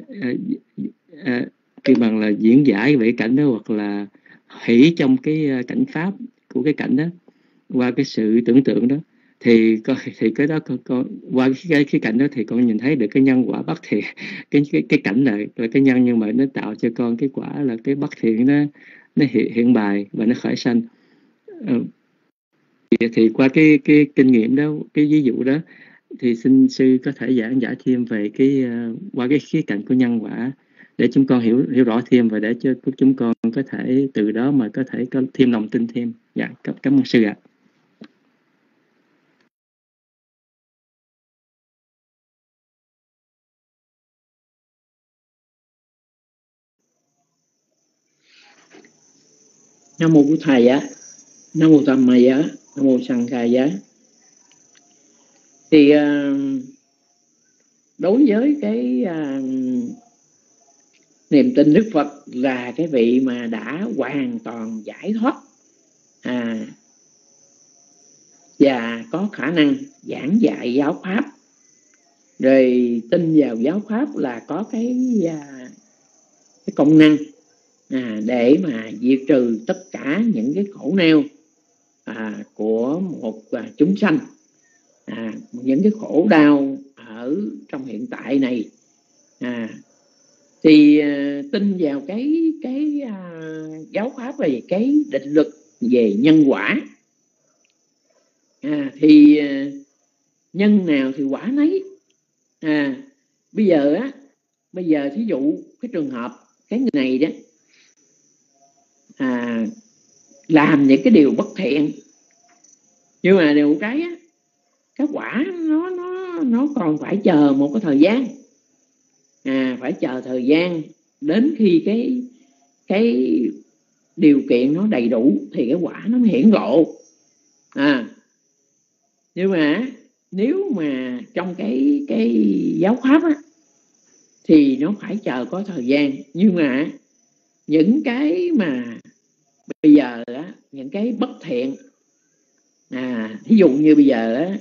kêu uh, uh, bằng là diễn giải về cái cảnh đó hoặc là hỷ trong cái cảnh pháp của cái cảnh đó qua cái sự tưởng tượng đó, thì con thì cái đó con, con qua cái cái cảnh đó thì con nhìn thấy được cái nhân quả bất thiện. cái cái cái cảnh là là cái nhân, nhưng mà nó tạo cho con cái quả là cái bất thiện, nó nó hiện, hiện bài và nó khởi sanh. ờ, thì, thì qua cái cái kinh nghiệm đó, cái ví dụ đó, thì xin sư có thể giảng giải thêm về cái uh, qua cái khía cạnh của nhân quả để chúng con hiểu hiểu rõ thêm và để cho chúng con có thể từ đó mà có thể có thêm lòng tin thêm. Dạ, cảm, cảm ơn sư ạ. Nam mô Bụt Thầy á, Nam mô Tham Ma Giá, Nam mô Sang Kha Giá. Thì uh, đối với cái uh, niềm tin Đức Phật là cái vị mà đã hoàn toàn giải thoát à, và có khả năng giảng dạy giáo pháp, rồi tin vào giáo pháp là có cái, à, cái công năng à, để mà diệt trừ tất cả những cái khổ đau à, của một à, chúng sanh, à, những cái khổ đau ở trong hiện tại này, à, thì à, tin vào cái cái à, giáo pháp về cái định luật về nhân quả, à, thì à, nhân nào thì quả nấy. À, bây giờ á, bây giờ thí dụ cái trường hợp cái người này đó à, làm những cái điều bất thiện, nhưng mà điều cái á, cái quả nó nó nó còn phải chờ một cái thời gian, à, phải chờ thời gian đến khi cái cái điều kiện nó đầy đủ thì cái quả nó hiển lộ. À, nhưng mà nếu mà trong cái cái giáo pháp á, thì nó phải chờ có thời gian. Nhưng mà những cái mà bây giờ á, những cái bất thiện, à, ví dụ như bây giờ á,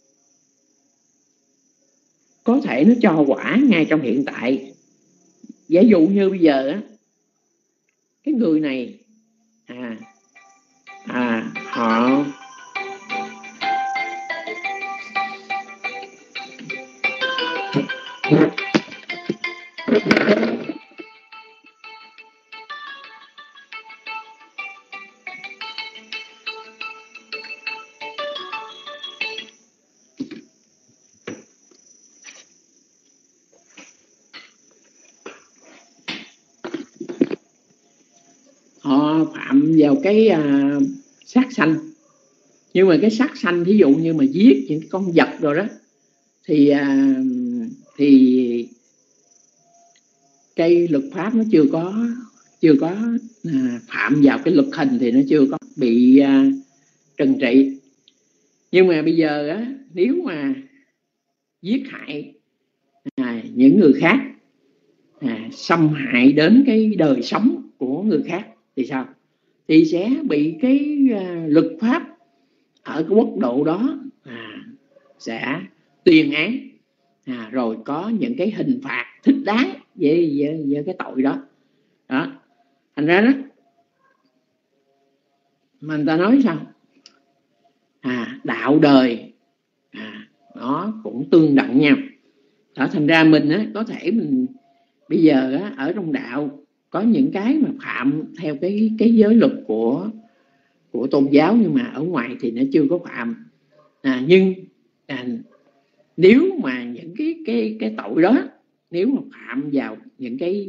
có thể nó cho quả ngay trong hiện tại. Giả dụ như bây giờ á, cái người này à, à, họ họ phạm vào cái à, sát sanh. Nhưng mà cái sát sanh thí dụ như mà giết những con vật rồi đó, thì à, thì cái luật pháp nó chưa có chưa có à, phạm vào cái luật hình thì nó chưa có bị à, trừng trị. Nhưng mà bây giờ á, nếu mà giết hại à, những người khác, à, xâm hại đến cái đời sống của người khác thì sao? Thì sẽ bị cái à, luật pháp ở cái quốc độ đó à, sẽ tuyên án, à, rồi có những cái hình phạt thích đáng với, với, với cái tội đó. Đó, thành ra đó mà người ta nói sao à, đạo đời à, nó cũng tương đặng nhau. Đó, thành ra mình á, có thể mình bây giờ á, ở trong đạo có những cái mà phạm theo cái cái giới luật của của tôn giáo, nhưng mà ở ngoài thì nó chưa có phạm. À, nhưng à, nếu mà những cái cái cái tội đó, nếu mà phạm vào những cái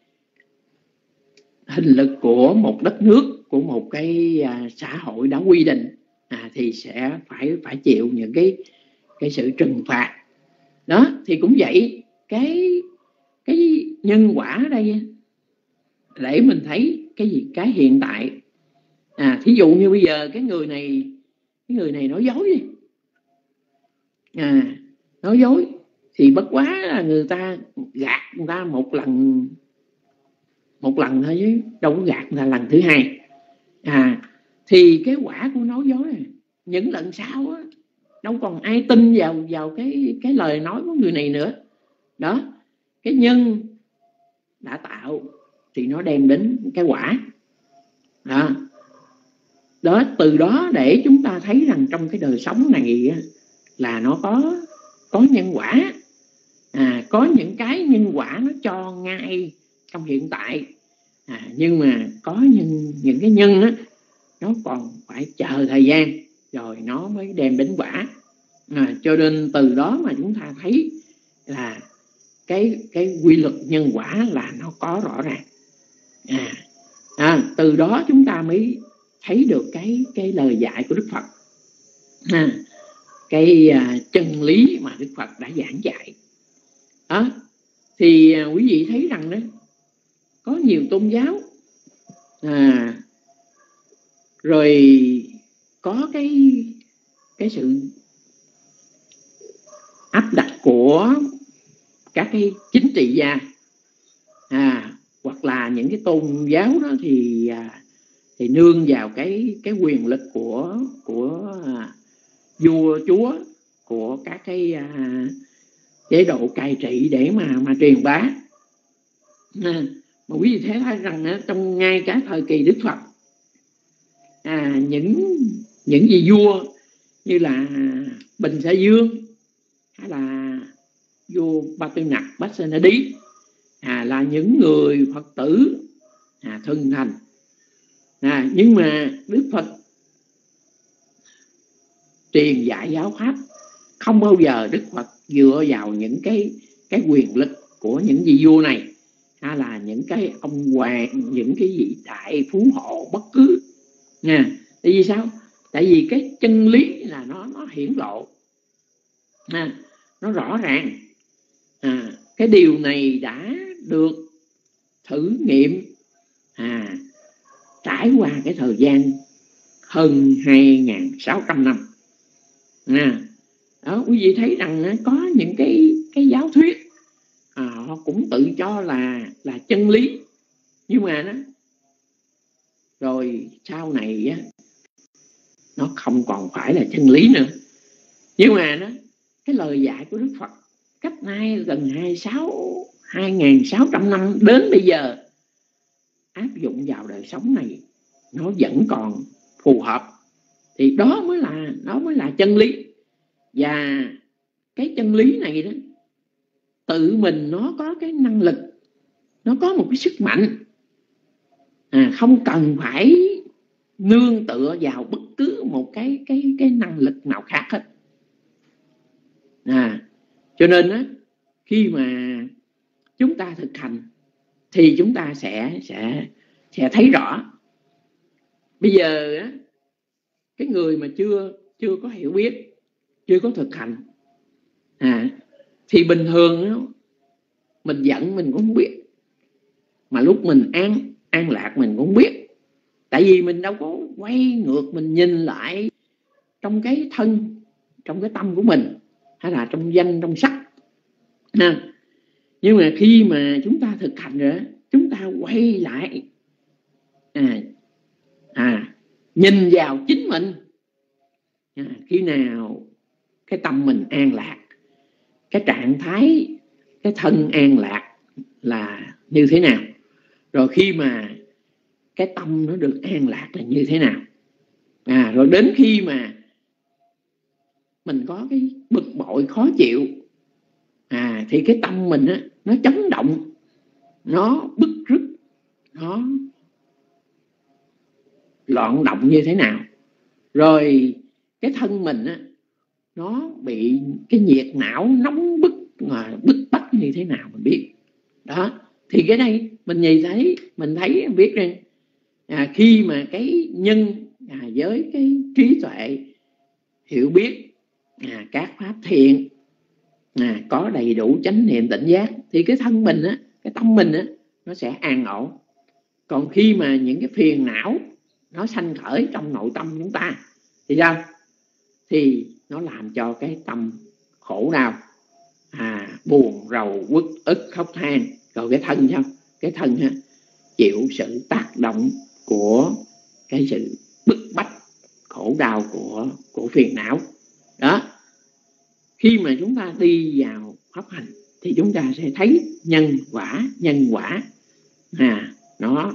hình lực của một đất nước, của một cái à, xã hội đã quy định, à, thì sẽ phải phải chịu những cái cái sự trừng phạt. Đó, thì cũng vậy, cái cái nhân quả ở đây để mình thấy cái gì, cái hiện tại. À, thí dụ như bây giờ cái người này cái người này nói dối đi, à, nói dối thì bất quá là người ta gạt người ta một lần một lần thôi, chứ đâu có gạt người ta lần thứ hai. À, thì cái quả của nói dối này, những lần sau á, đâu còn ai tin vào vào cái cái lời nói của người này nữa. Đó, cái nhân đã tạo thì nó đem đến cái quả. Đó, đó, từ đó để chúng ta thấy rằng trong cái đời sống này là nó có có nhân quả, à, có những cái nhân quả nó cho ngay trong hiện tại, à, nhưng mà có những, những cái nhân đó, nó còn phải chờ thời gian rồi nó mới đem đến quả. À, cho nên từ đó mà chúng ta thấy là cái cái quy luật nhân quả là nó có rõ ràng. À, à, từ đó chúng ta mới thấy được cái cái lời dạy của Đức Phật, à, cái à, chân lý mà Đức Phật đã giảng dạy. Đó, thì à, quý vị thấy rằng đó, có nhiều tôn giáo, à, rồi có cái cái sự áp đặt của các cái chính trị gia, à, hoặc là những cái tôn giáo đó thì à, thì nương vào cái cái quyền lực của của à, vua chúa, của các cái à, chế độ cai trị để mà mà truyền bá. À, mà quý vị thấy, thấy rằng á, trong ngay cái thời kỳ Đức Phật, à, những những vị vua như là Bình Sa Dương hay là vua Ba Tư Nặc Bát Sa Na Đí, à, là những người Phật tử à, thuần thành. À, nhưng mà Đức Phật truyền dạy giáo pháp, không bao giờ Đức Phật dựa vào những cái cái quyền lực của những vị vua này, hay là những cái ông hoàng, những cái vị đại phú hộ bất cứ nha. Tại vì sao? Tại vì cái chân lý là nó nó hiển lộ, à, nó rõ ràng. À, cái điều này đã được thử nghiệm à, trải qua cái thời gian hơn hai nghìn sáu trăm năm. À, đó, quý vị thấy rằng có những cái cái giáo thuyết à, họ cũng tự cho là là chân lý, nhưng mà nó rồi sau này á, nó không còn phải là chân lý nữa. Nhưng mà nó cái lời dạy của Đức Phật cách nay gần hai nghìn sáu trăm năm đến bây giờ, áp dụng vào đời sống này nó vẫn còn phù hợp, thì đó mới là đó mới là chân lý. Và cái chân lý này đó, tự mình nó có cái năng lực, nó có một cái sức mạnh, à, không cần phải nương tựa vào bất cứ một cái cái cái năng lực nào khác hết. À, cho nên á, khi mà chúng ta thực hành thì chúng ta sẽ sẽ sẽ thấy rõ. Bây giờ á, cái người mà chưa chưa có hiểu biết, chưa có thực hành, à, thì bình thường á, mình giận mình cũng không biết, mà lúc mình an an lạc mình cũng không biết. Tại vì mình đâu có quay ngược mình nhìn lại trong cái thân, trong cái tâm của mình, hay là trong danh trong sắc. À, nhưng mà khi mà chúng ta thực hành rồi, chúng ta quay lại à, à, nhìn vào chính mình. À, khi nào cái tâm mình an lạc, cái trạng thái cái thân an lạc là như thế nào, rồi khi mà cái tâm nó được an lạc là như thế nào. À, rồi đến khi mà mình có cái bực bội khó chịu, à, thì cái tâm mình á, nó chấn động, nó bứt rứt, nó loạn động như thế nào. Rồi cái thân mình á, nó bị cái nhiệt não nóng bức mà bức bách như thế nào mình biết. Đó, thì cái đây mình nhìn thấy, mình thấy biết rằng à, khi mà cái nhân à, với cái trí tuệ hiểu biết à, các pháp thiện à, có đầy đủ chánh niệm tỉnh giác, thì cái thân mình á, cái tâm mình á, nó sẽ an ổn. Còn khi mà những cái phiền não nó sanh khởi trong nội tâm chúng ta thì sao? Thì nó làm cho cái tâm khổ đau, à, buồn rầu uất ức khóc than. Rồi cái thân sao? Cái thân ha, chịu sự tác động của cái sự bức bách khổ đau của của phiền não. Đó, khi mà chúng ta đi vào pháp hành thì chúng ta sẽ thấy nhân quả, nhân quả à, nó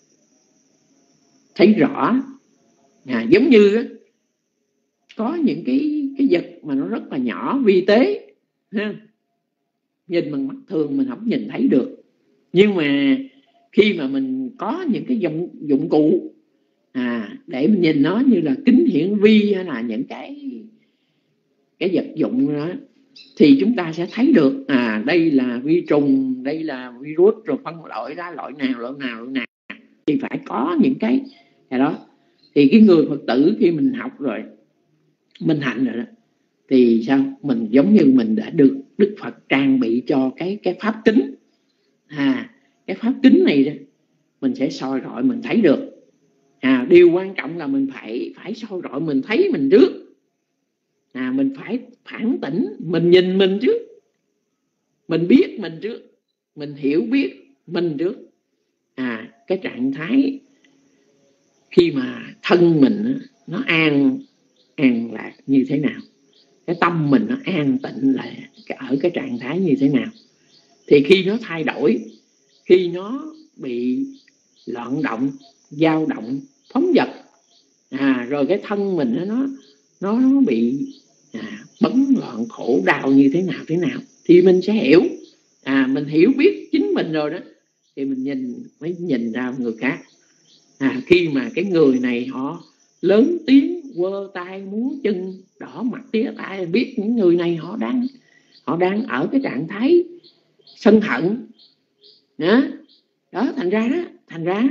thấy rõ. À, giống như á, có những cái cái vật mà nó rất là nhỏ, vi tế ha, nhìn bằng mắt thường mình không nhìn thấy được. Nhưng mà khi mà mình có những cái dụng, dụng cụ à, để mình nhìn nó như là kính hiển vi hay là những cái cái vật dụng đó, thì chúng ta sẽ thấy được à, đây là vi trùng, đây là virus, rồi phân loại ra loại nào loại nào loại nào. Thì phải có những cái cái đó. Thì cái người Phật tử khi mình học rồi, mình hành rồi đó, thì sao? Mình giống như mình đã được Đức Phật trang bị cho cái cái pháp kính. À, cái pháp kính này đó, mình sẽ soi rọi mình thấy được. À, điều quan trọng là mình phải phải soi rọi mình thấy mình trước. À, mình phải phản tỉnh, mình nhìn mình trước, mình biết mình trước, mình hiểu biết mình trước. À, cái trạng thái khi mà thân mình nó an an lạc như thế nào, cái tâm mình nó an tịnh là ở cái trạng thái như thế nào, thì khi nó thay đổi, khi nó bị loạn động, dao động, phóng dật, à, rồi cái thân mình nó nó nó bị à, bấn loạn, khổ đau như thế nào thế nào, thì mình sẽ hiểu. À, mình hiểu biết chính mình rồi đó, thì mình nhìn mới nhìn ra người khác. À, khi mà cái người này họ lớn tiếng, quơ tay múa chân, đỏ mặt tía tai, biết những người này họ đang họ đang ở cái trạng thái sân hận đó. Đó, thành ra đó, thành ra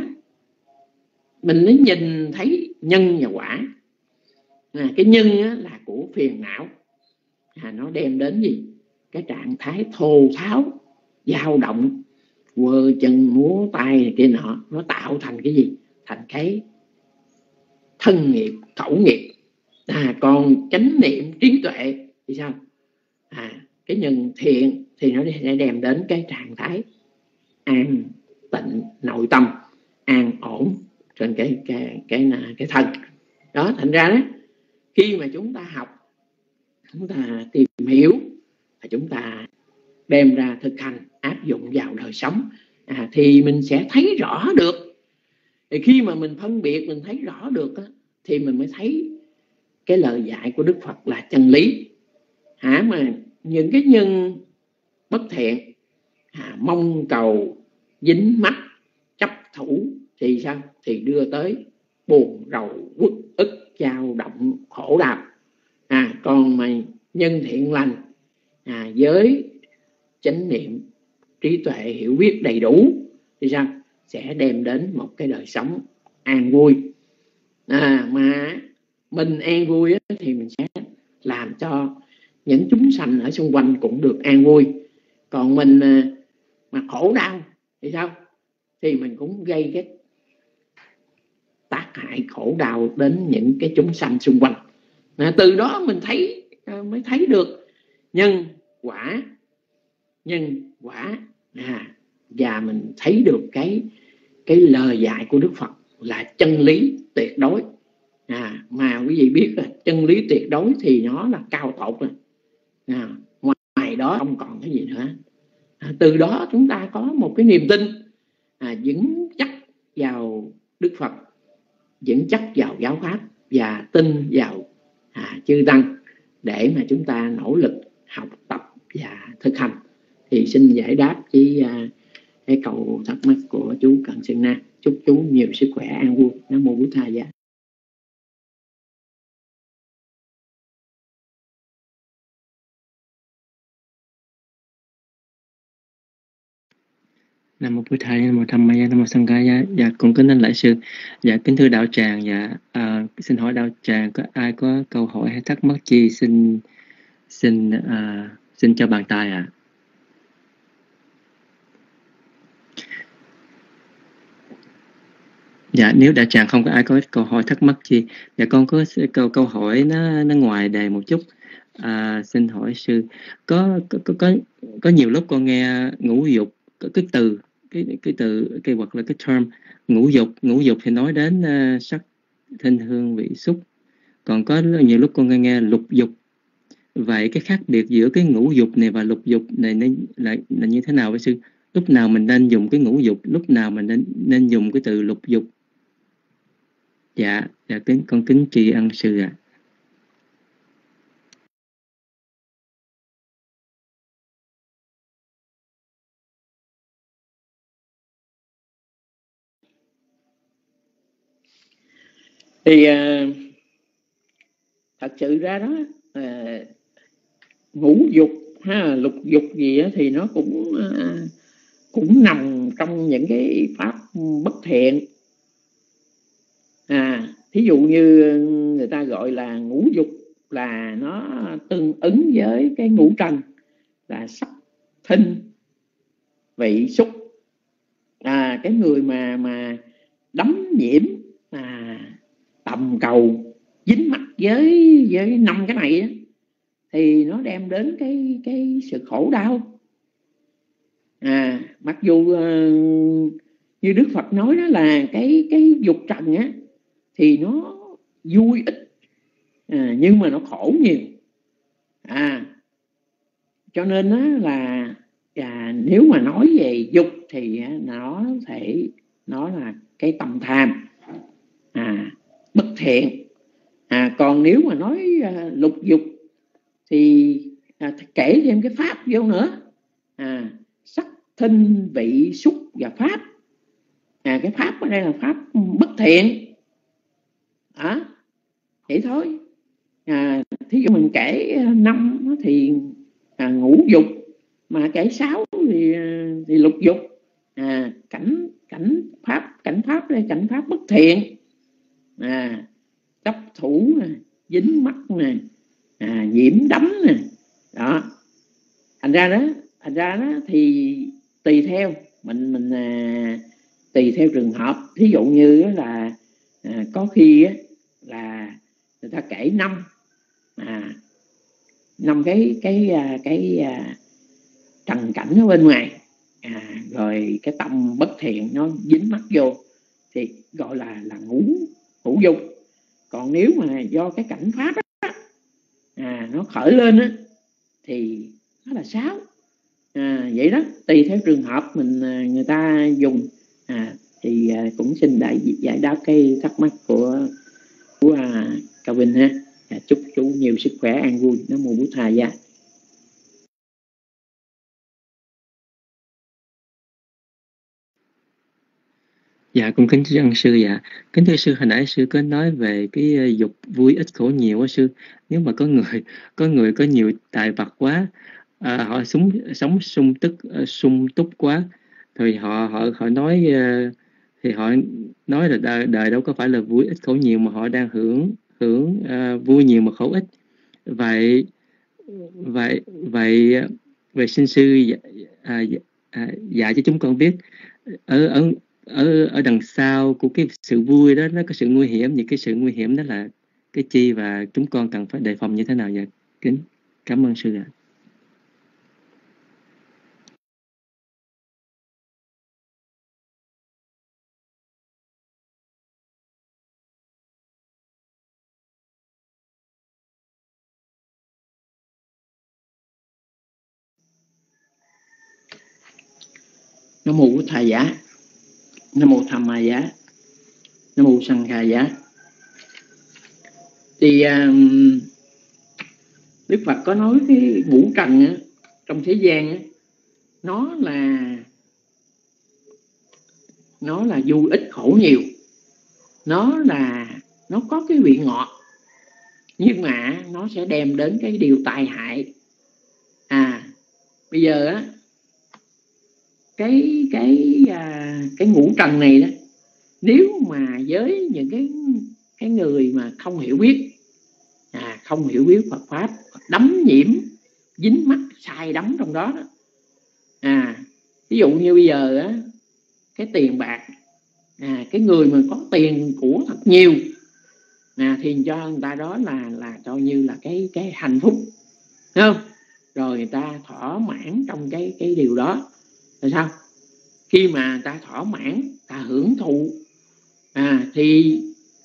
mình mới nhìn thấy nhân và quả. À, cái nhân á, là của phiền não, à, nó đem đến gì? Cái trạng thái thô tháo, dao động, quơ chân múa tay này kia nọ, nó tạo thành cái gì? Thành cái thân nghiệp, khẩu nghiệp. À, còn chánh niệm, trí tuệ thì sao? À, cái nhân thiện thì nó sẽ đem đến cái trạng thái an tịnh nội tâm, an ổn trên cái cái cái cái, cái thân. Đó, thành ra đó, khi mà chúng ta học, chúng ta tìm hiểu và chúng ta đem ra thực hành, áp dụng vào đời sống, à, thì mình sẽ thấy rõ được. Thì khi mà mình phân biệt, mình thấy rõ được á, thì mình mới thấy cái lời dạy của Đức Phật là chân lý. Hả, mà những cái nhân bất thiện, à, mong cầu, dính mắc, chấp thủ thì sao? Thì đưa tới buồn rầu, uất ức, dao động, khổ đau. À, còn mà nhân thiện lành, à, với chánh niệm, trí tuệ, hiểu biết đầy đủ thì sao? Sẽ đem đến một cái đời sống an vui. À, mà mình an vui á, thì mình sẽ làm cho những chúng sanh ở xung quanh cũng được an vui. Còn mình mà khổ đau thì sao? Thì mình cũng gây cái tác hại khổ đau đến những cái chúng sanh xung quanh. À, từ đó mình thấy mới thấy được nhân quả, nhân quả, à, và mình thấy được cái cái lời dạy của Đức Phật là chân lý tuyệt đối. À, mà quý vị biết là chân lý tuyệt đối thì nó là cao tột rồi. À, ngoài đó không còn cái gì nữa. À, từ đó chúng ta có một cái niềm tin, à, vững chắc vào Đức Phật, vững chắc vào giáo pháp và tin vào à, chư tăng để mà chúng ta nỗ lực học tập và thực hành. Thì xin giải đáp với à, cái câu thắc mắc của chú Cần Sơn Na. Chúc chú nhiều sức khỏe, an vui. Nam mô Bổn Thầy Giá. Nam mô Bổn Thầy, Nam mô Tham Maya, Nam mô Sanghaya. Dạ, con kính thưa Đại sư. Dạ, kính thưa đạo tràng. Dạ, à, xin hỏi đạo tràng có ai có câu hỏi hay thắc mắc chi xin xin à, xin cho bàn tay ạ. À. Dạ, nếu đạo tràng không có ai có câu hỏi thắc mắc chi, dạ con có câu câu hỏi nó nó ngoài đề một chút. À, xin hỏi sư, có có có có nhiều lúc con nghe ngũ dục, cái, cái từ cái cái từ cái hoặc là cái term ngũ dục, ngũ dục thì nói đến uh, sắc, thanh, hương, vị, xúc. Còn có nhiều lúc con nghe, nghe lục dục. Vậy cái khác biệt giữa cái ngũ dục này và lục dục này là, là, là như thế nào với sư? Lúc nào mình nên dùng cái ngũ dục, lúc nào mình nên nên dùng cái từ lục dục? Dạ, dạ kính con kính tri ân sư ạ. À. Thì uh, thật sự ra đó uh, ngũ dục ha, lục dục gì á, thì nó cũng uh, cũng nằm trong những cái pháp bất thiện. À, thí dụ như người ta gọi là ngũ dục là nó tương ứng với cái ngũ trần là sắc, thinh, vị, xúc. À, cái người mà mà đắm nhiễm, à, tầm cầu, dính mắc với với năm cái này á, thì nó đem đến cái cái sự khổ đau. À, mặc dù uh, như Đức Phật nói đó là cái cái dục trần á, thì nó vui ít, à, nhưng mà nó khổ nhiều. À, cho nên á, là à, nếu mà nói về dục thì nó thể nó là cái tâm tham, à, bất thiện. À, còn nếu mà nói à, lục dục thì à, kể thêm cái pháp vô nữa, à, sắc thinh vị xúc và pháp. À, cái pháp ở đây là pháp bất thiện. À, vậy thôi. À, thí dụ mình kể năm thì à, ngũ dục, mà kể sáu thì, thì lục dục. À, cảnh cảnh pháp cảnh pháp đây cảnh pháp bất thiện. À, chấp thủ nè, dính mắc nè, à, nhiễm đắm nè, đó. Thành ra đó, thành ra đó thì tùy theo mình mình à, tùy theo trường hợp. Thí dụ như là à, có khi á, là người ta kể năm à, năm cái cái cái cái à, trần cảnh ở bên ngoài, à, rồi cái tâm bất thiện nó dính mắc vô thì gọi là là ngũ ngũ dục. Còn nếu mà do cái cảnh pháp á, à, nó khởi lên á, thì nó là sáu. À, vậy đó, tùy theo trường hợp mình người ta dùng. À, thì à, cũng xin đại giải đáp cái thắc mắc của của à, Cao Vinh ha. À, chúc chú nhiều sức khỏe, an vui. Nam mô Bổn Thà Gia. Dạ, con kính thưa ân sư. Dạ, kính thưa sư, hồi nãy sư có nói về cái dục vui ít khổ nhiều á sư. Nếu mà có người có người có nhiều tài vật quá, à, họ sống sống sung tức sung túc quá, thì họ họ họ nói thì họ nói là đời, đời đâu có phải là vui ít khổ nhiều, mà họ đang hưởng hưởng uh, vui nhiều mà khổ ít. Vậy vậy vậy vậy xin sư à, à, dạy cho chúng con biết ở ở ở ở đằng sau của cái sự vui đó nó có sự nguy hiểm, những cái sự nguy hiểm đó là cái chi, và chúng con cần phải đề phòng như thế nào vậy? Kính cảm ơn sư ạ. Nam mô Bổn Thà Giá, Nam mô Tham Ma Giá, Nam mô Sang Kha Giá. Thì um, Đức Phật có nói cái ngũ trần á, trong thế gian á, nó là nó là vui ít khổ nhiều. Nó là nó có cái vị ngọt, nhưng mà nó sẽ đem đến cái điều tai hại. À, bây giờ á, cái cái à, cái ngũ trần này đó, nếu mà với những cái cái người mà không hiểu biết, à, không hiểu biết Phật pháp, đắm nhiễm dính mắc sai đắm trong đó đó, à, ví dụ như bây giờ á, cái tiền bạc, à, cái người mà có tiền của thật nhiều, à, thì cho người ta đó là là coi như là cái cái hạnh phúc, thấy không? Rồi người ta thỏa mãn trong cái cái điều đó là sao? Khi mà người ta thỏa mãn, ta hưởng thụ, à, thì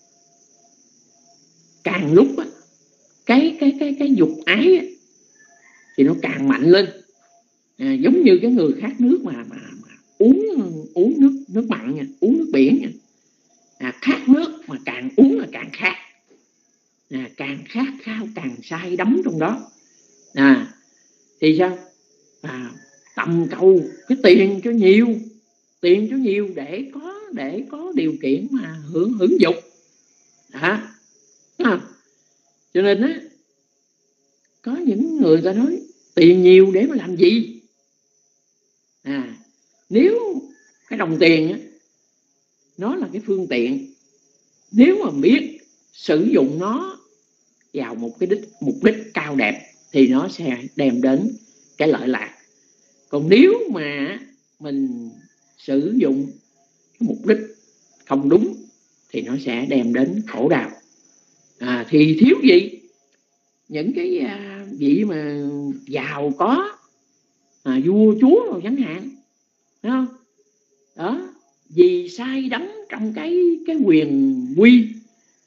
càng lúc á, cái cái cái cái dục ái á, thì nó càng mạnh lên. À, giống như cái người khát nước mà mà, mà uống uống nước nước mặn nha, uống nước biển nha. À, khát nước mà càng uống là càng khát, à, càng khát khao càng say đắm trong đó. À, thì sao? À, tầm cầu cái tiền cho nhiều, tiền cho nhiều để có để có điều kiện mà hưởng hưởng dục. À, à, cho nên á, có những người ta nói tiền nhiều để mà làm gì? À, nếu cái đồng tiền á, nó là cái phương tiện, nếu mà biết sử dụng nó vào một cái đích mục đích cao đẹp thì nó sẽ đem đến cái lợi lạc. Còn nếu mà mình sử dụng cái mục đích không đúng thì nó sẽ đem đến khổ đau. À, thì thiếu gì những cái à, vị mà giàu có, à, vua chúa rồi chẳng hạn, thấy không? Đó, vì say đắm trong cái cái quyền quy,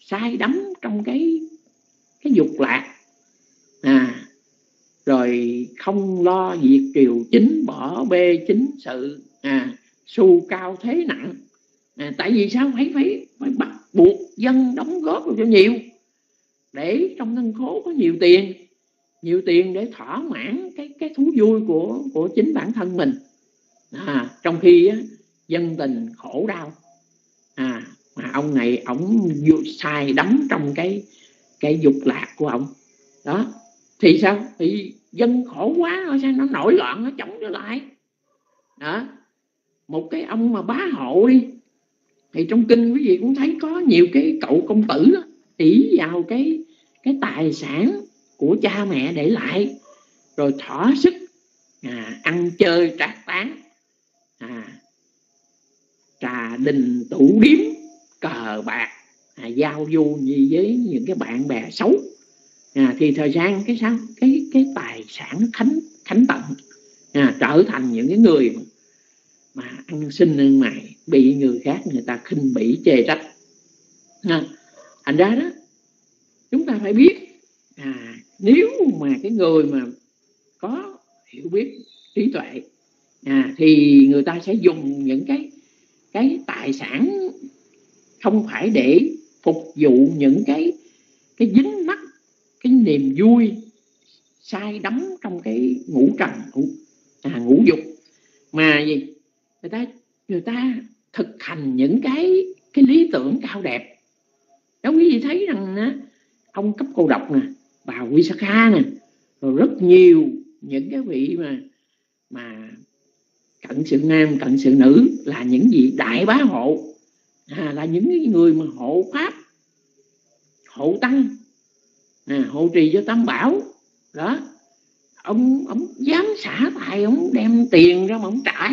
say đắm trong cái cái dục lạc, à, rồi không lo việc triều chính, bỏ bê chính sự, à, xu cao thế nặng. À, tại vì sao phải phải phải bắt buộc dân đóng góp cho nhiều, để trong ngân khố có nhiều tiền, nhiều tiền để thỏa mãn cái cái thú vui của của chính bản thân mình. À, trong khi á, dân tình khổ đau, à, mà ông này ổng sai đắm trong cái cái dục lạc của ông đó, thì sao? Thì dân khổ quá rồi, sao nó nổi loạn, nó chống trở lại đó. Một cái ông mà bá hộ đi, thì trong kinh quý vị cũng thấy có nhiều cái cậu công tử đó, ỷ vào cái cái tài sản của cha mẹ để lại, rồi thỏa sức, à, ăn chơi trác tán, à, trà đình tủ điếm, cờ bạc, à, giao du gì với những cái bạn bè xấu. À, thì thời gian cái sao cái cái tài sản khánh khánh tận, à, trở thành những cái người mà, mà ăn xin ăn mày, bị người khác người ta khinh bỉ chê trách. À, thành ra đó chúng ta phải biết, à, nếu mà cái người mà có hiểu biết, trí tuệ, à, thì người ta sẽ dùng những cái cái tài sản không phải để phục vụ những cái cái dính mắc, cái niềm vui say đắm trong cái ngũ trần, ngũ, à, ngũ dục, mà gì người ta người ta thực hành những cái cái lý tưởng cao đẹp. Đó, quý vị thấy rằng á, ông Cấp Cô Độc nè, bà Visakha nè, rồi rất nhiều những cái vị mà mà cận sự nam, cận sự nữ, là những vị đại bá hộ, à, là những người mà hộ pháp, hộ tăng, à, hộ trì cho tam bảo đó. Ông ông dám xả tài, ông đem tiền ra mà ông trải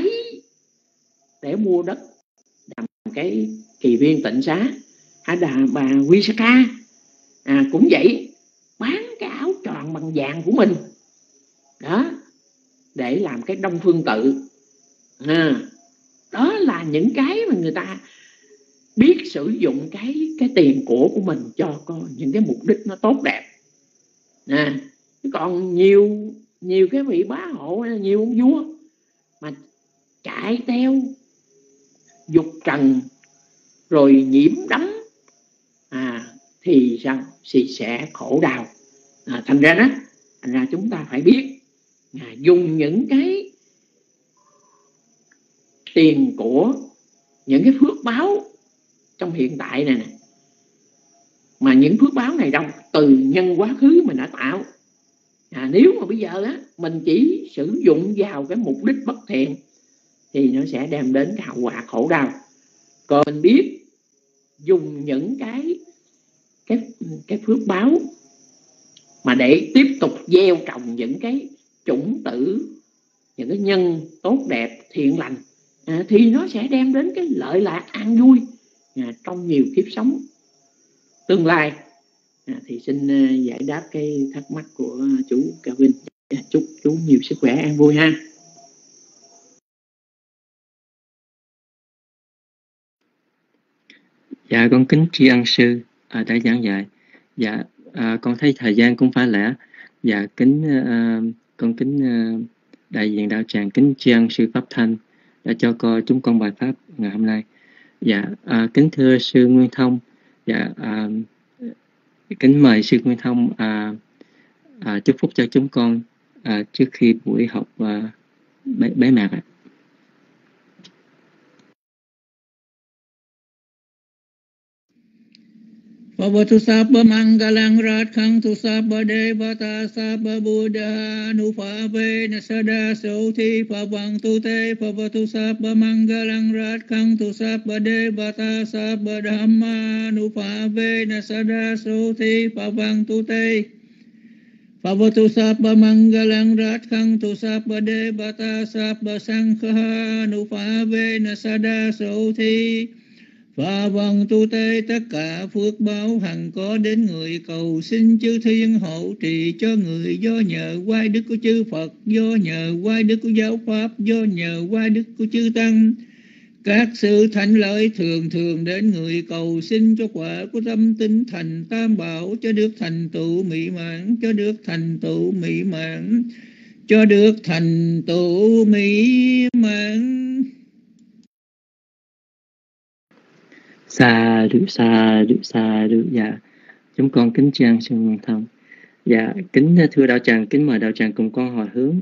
để mua đất làm cái kỳ viên tịnh xá. À, đà, bà Visakha, à, cũng vậy, bán cái áo tròn bằng vàng của mình đó để làm cái đông phương tự. À, đó là những cái mà người ta biết sử dụng cái cái tiền của của mình cho có những cái mục đích nó tốt đẹp. À, còn nhiều nhiều cái vị bá hộ, nhiều ông vua mà chạy theo dục trần rồi nhiễm đắm, à, thì sao thì sẽ khổ đau. À, thành ra đó, thành ra chúng ta phải biết, à, dùng những cái tiền của, những cái phước báo trong hiện tại này nè, mà những phước báo này đâu từ nhân quá khứ mình đã tạo. À, nếu mà bây giờ á, mình chỉ sử dụng vào cái mục đích bất thiện thì nó sẽ đem đến cái hậu quả khổ đau. Còn mình biết dùng những cái cái cái phước báo mà để tiếp tục gieo trồng những cái chủng tử, những cái nhân tốt đẹp thiện lành, à, thì nó sẽ đem đến cái lợi lạc an vui, à, trong nhiều kiếp sống tương lai. À, thì xin uh, giải đáp cái thắc mắc của chú Kevin. À, chúc chú nhiều sức khỏe, an vui ha. Dạ, con kính tri ân sư à, đã giảng dạy. Dạ, à, con thấy thời gian cũng phải lẽ. Dạ, kính à, con kính à, đại diện đạo tràng kính tri ân sư Pháp Thanh đã cho co chúng con bài pháp ngày hôm nay. Dạ, à, kính thưa sư Nguyên Thông. Dạ, à, kính mời sư Nguyên Thông à, à, chúc phúc cho chúng con à, trước khi buổi học à, bế, bế mạc ạ. Bhavatu sabba mangalang radhang tu sabba devata sabba buddha nupavena sada soti pavang tu te bhavatu sabba mangalang radhang tu sabba devata sabba dhamma nupavena sada soti pavang tu te bhavatu sabba mangalang radhang tu sabba devata sabba sankha nupavena sada soti Và vâng tu tê, tất cả phước báo hằng có đến người, cầu xin chư thiên hộ trì cho người, do nhờ quay đức của chư Phật, do nhờ quay đức của giáo pháp, do nhờ quay đức của chư Tăng. Các sự thạnh lợi thường thường đến người cầu xin cho quả của tâm tinh thành tam bảo, cho được thành tựu mỹ mãn, cho được thành tựu mỹ mãn, cho được thành tựu mỹ mãn. Sa du sa du sa du. Dạ, chúng con kính trang sư Nguyên Thông. Dạ, kính thưa đạo tràng, kính mời đạo tràng cùng con hồi hướng.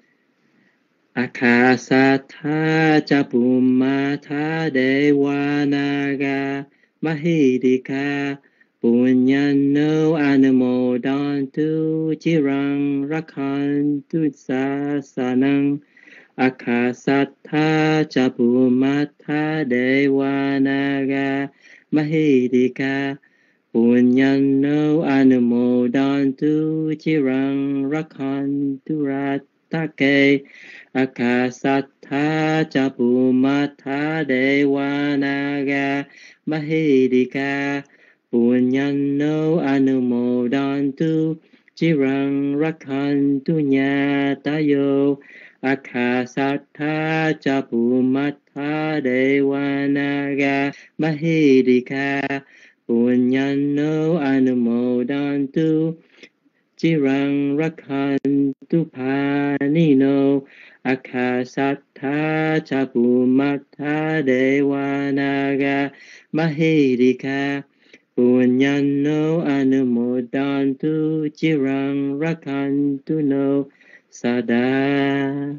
Akasatha Chapumatha Devanaga Mahidika Punyano Anumodantu Chirang Rakhantu Sasanang. Akasatha Chapumatha Devanaga Mahidika Punyano Anumodantu Chirang Rakhantu Ratake. Akasatha Chapumatha Devanaga Mahidika Punyano Anumodantu Chirang Rakhantu Nyatayo. Akasatha Chapumatha Devanaga Mahidika Punyano Anumodantu Chirang Rakhantu Panino. Akasatha Chapumatha Devanaga Mahidika Punyano Anumodantu Chirang Rakhantu no Sada.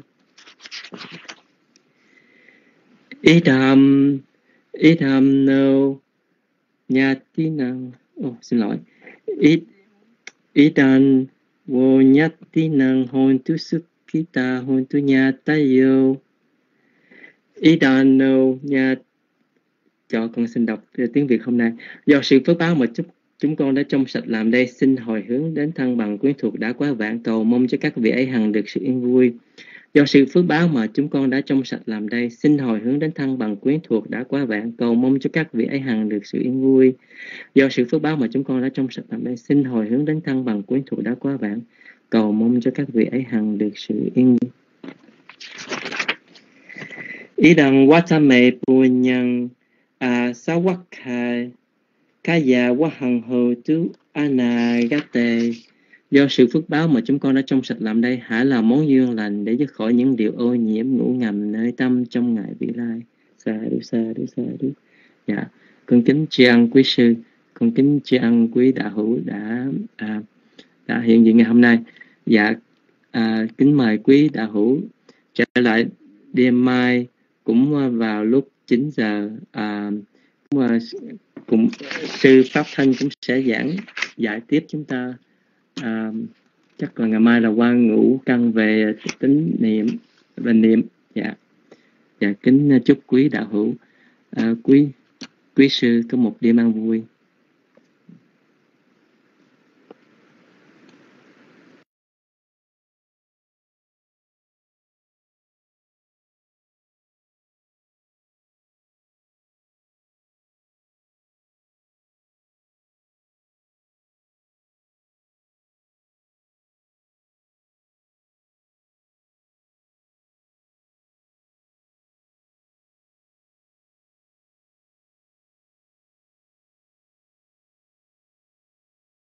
Idam Idam no Nyatinang. Oh, xin lỗi. Id Idan wo Nyatinang hontu sukita hontu nyatayo. Idan no Nyat. Cho con xin đọc tiếng Việt hôm nay. Do sự phước báo mà chúc chúng con đã trong sạch làm đây, xin hồi hướng đến thân bằng quyến thuộc đã quá vãng, cầu mong cho các vị ấy hằng được sự yên vui. Do sự phước báo mà chúng con đã trong sạch làm đây, xin hồi hướng đến thân bằng quyến thuộc đã quá vãng, cầu mong cho các vị ấy hằng được sự yên vui. Do sự phước báo mà chúng con đã trong sạch làm đây, xin hồi hướng đến thân bằng quyến thuộc đã quá vãng, cầu mong cho các vị ấy hằng được sự yên vui. Idang watame punyang asawakha kaya wahang ho tu anagate. Do sự phước báo mà chúng con đã trong sạch làm đây, hãy là món duyên lành để dứt khỏi những điều ô nhiễm ngủ ngầm nơi tâm trong ngày vị lai. Sa du sa du sa du. Dạ, con kính tri ân quý sư, con kính tri ân quý đạo hữu đã à, đã hiện diện ngày hôm nay. Dạ, à, kính mời quý đạo hữu trở lại đêm mai cũng vào lúc chín giờ. À, cũng, cũng sư Pháp Thân cũng sẽ giảng giải tiếp chúng ta. À, chắc là ngày mai là qua ngũ căn về tính niệm và niệm. Dạ, dạ kính chúc quý đạo hữu, à, quý quý sư có một đêm an vui.